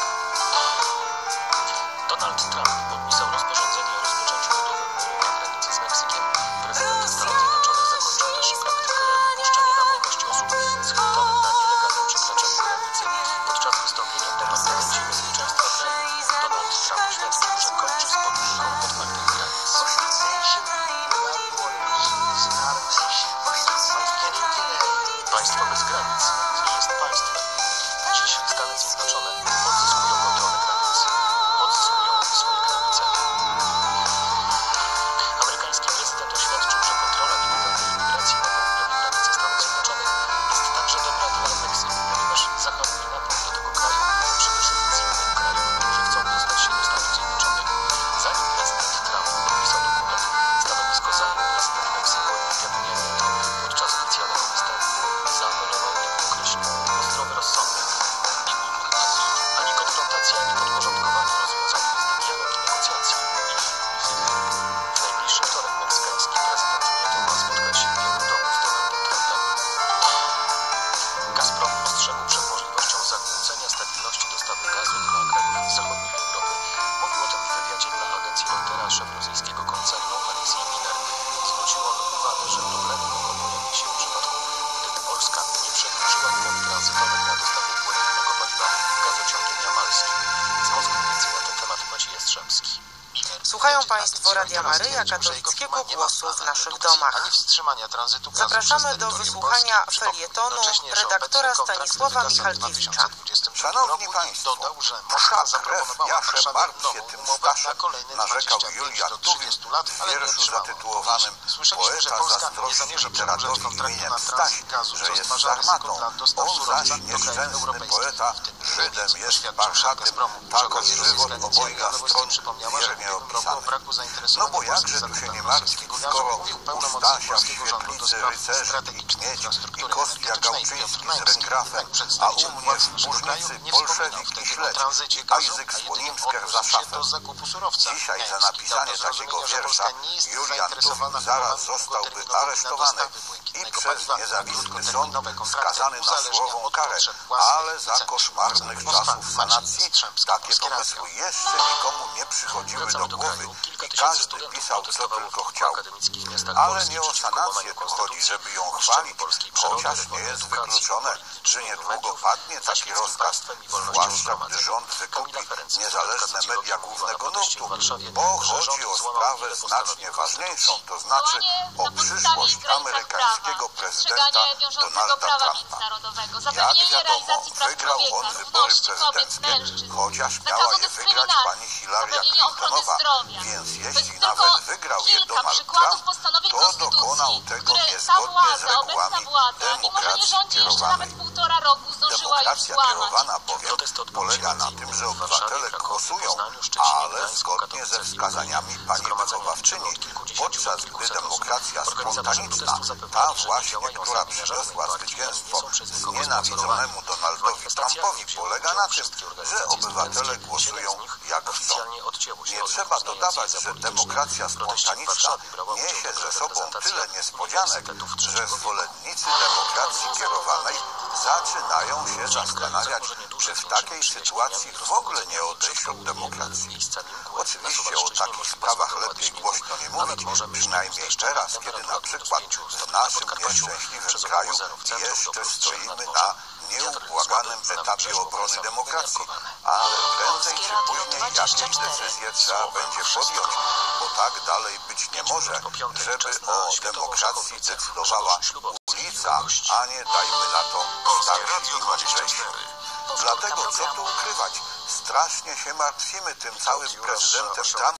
Donald Trump podpisał rozporządzenie o rozpoczęciu budowy muru na granicy z Meksykiem. Prezydent Stanów Zjednoczonych zakończył też praktykę wypuszczania na wolność osób schwytanych na nielegalnym przekraczaniu granicy. Podczas wystąpienia w Departamencie Bezpieczeństwa kraju Donald Trump oświadczył, że kończy z polityką otwartych granic. Państwo bez granic nie jest państwem. Dziś Stany Zjednoczone odzyskują kontrolę granic. Odzyskują swoje granice. Amerykański prezydent oświadczył, że kontrola nielegalnej imigracji na południowej granicy Stanów Zjednoczonych jest także dobra dla Meksyku, ponieważ zachowuje napływ do tego kraju przybyszów z innych krajów, którzy chcą dostać się do Stanów Zjednoczonych. Zanim prezydent Trump podpisał dokument, stanowisko zajął prezydent Meksyku Enrique Peña Nieto. Podczas oficjalnego występu zaapelował, jak określił, o zdrowy rozsądek. Ani konfrontacja, ani podporządkowanie rozwiązaniu jest dialog i negocjacje. W najbliższy wtorek meksykański prezydent Nieto ma spotkać się w Białym Domu z Donaldem Trumpem. Gazprom ostrzegł przed możliwością zakłócenia stabilności dostawy gazu dla krajów zachodniej Europy. Mówił o tym w wywiadzie dla agencji Reutera szef rosyjskiego koncernu Aleksiej Miller. Zwrócił on uwagę, że problemy mogą pojawić się w przypadku, gdyby Polska nie przedłużyła umów tranzytowych na dostawie płynnego paliwa gazociągiem jamalskim. Z Moskwy więcej na ten temat Maciej Jastrzębski. Słuchają Państwo Radia Maryja, katolickiego głosu w naszych domach. Zapraszamy do wysłuchania felietonu redaktora Stanisława Michalkiewicza. Szanowni Państwo, msza krew, jasze martwie tym Staszem, narzekał Julian Tuwim w wierszu zatytułowanym Poeta zazdrości literatowi imieniem Staś, że jest sarmatą. On zaś nieszczęsny poeta Żydem jest Barszatem, takoż żywot obojga stron wiernie opisany. No bo jakże tu się nie martwić skoro Ustasia, Świetlicy, rycerzy i Kmieć i Kostia Gałczyński z Ręgrafem, a u mnie w Burznicy bolszewik i śledź i Ajzyk Słonimsker za szafę. Dzisiaj za napisanie takiego wiersza Julian Tuwim zaraz zostałby aresztowany i przez niezawisły sąd skazany na surową karę, ale za koszmarnych czasów sanacji takie pomysły jeszcze nikomu nie przychodziły do głowy i każdy pisał co tylko chciał. Ale nie o sanację tu chodzi, żeby ją chwalić, chociaż nie jest wykluczone, że niedługo padnie taki rozkaz, zwłaszcza gdy rząd wykupi niezależne media głównego nurtu, bo chodzi o sprawę znacznie ważniejszą, to znaczy o przyszłość amerykańskiego prezydenta Donalda Trumpa. Jak wiadomo, wygrał on wybory prezydenckie, chociaż miała je wygrać pani Hillary Clintonowa, więc jeśli nawet wygrał je Donald Trump, to dokonał tego niezgodnie z regułami demokracji kierowanej. Demokracja kierowana bowiem polega na tym, że obywatele głosują, ale zgodnie ze wskazaniami pani wychowawczyni, podczas gdy demokracja spontaniczna, ta właśnie, która przyniosła zwycięstwo znienawidzonemu Donaldowi Trumpowi, polega na tym, że obywatele głosują jak chcą. Nie trzeba dodawać, że demokracja spontaniczna niesie ze sobą tyle niespodzianek, że zwolennicy demokracji kierowanej zaczynają się zastanawiać, czy w takiej sytuacji w ogóle nie odejść od demokracji. Oczywiście o takich sprawach lepiej głośno nie mówić, przynajmniej teraz, kiedy na przykład w naszym nieszczęśliwym kraju jeszcze stoimy na nieubłaganym etapie obrony demokracji, ale prędzej czy później jakieś decyzje trzeba będzie podjąć, bo tak dalej być nie może, żeby o demokracji decydowała ulica, a nie, dajmy na to, starsi i mądrzejsi. Dlatego co tu ukrywać, strasznie się martwimy tym całym prezydentem Trumpem.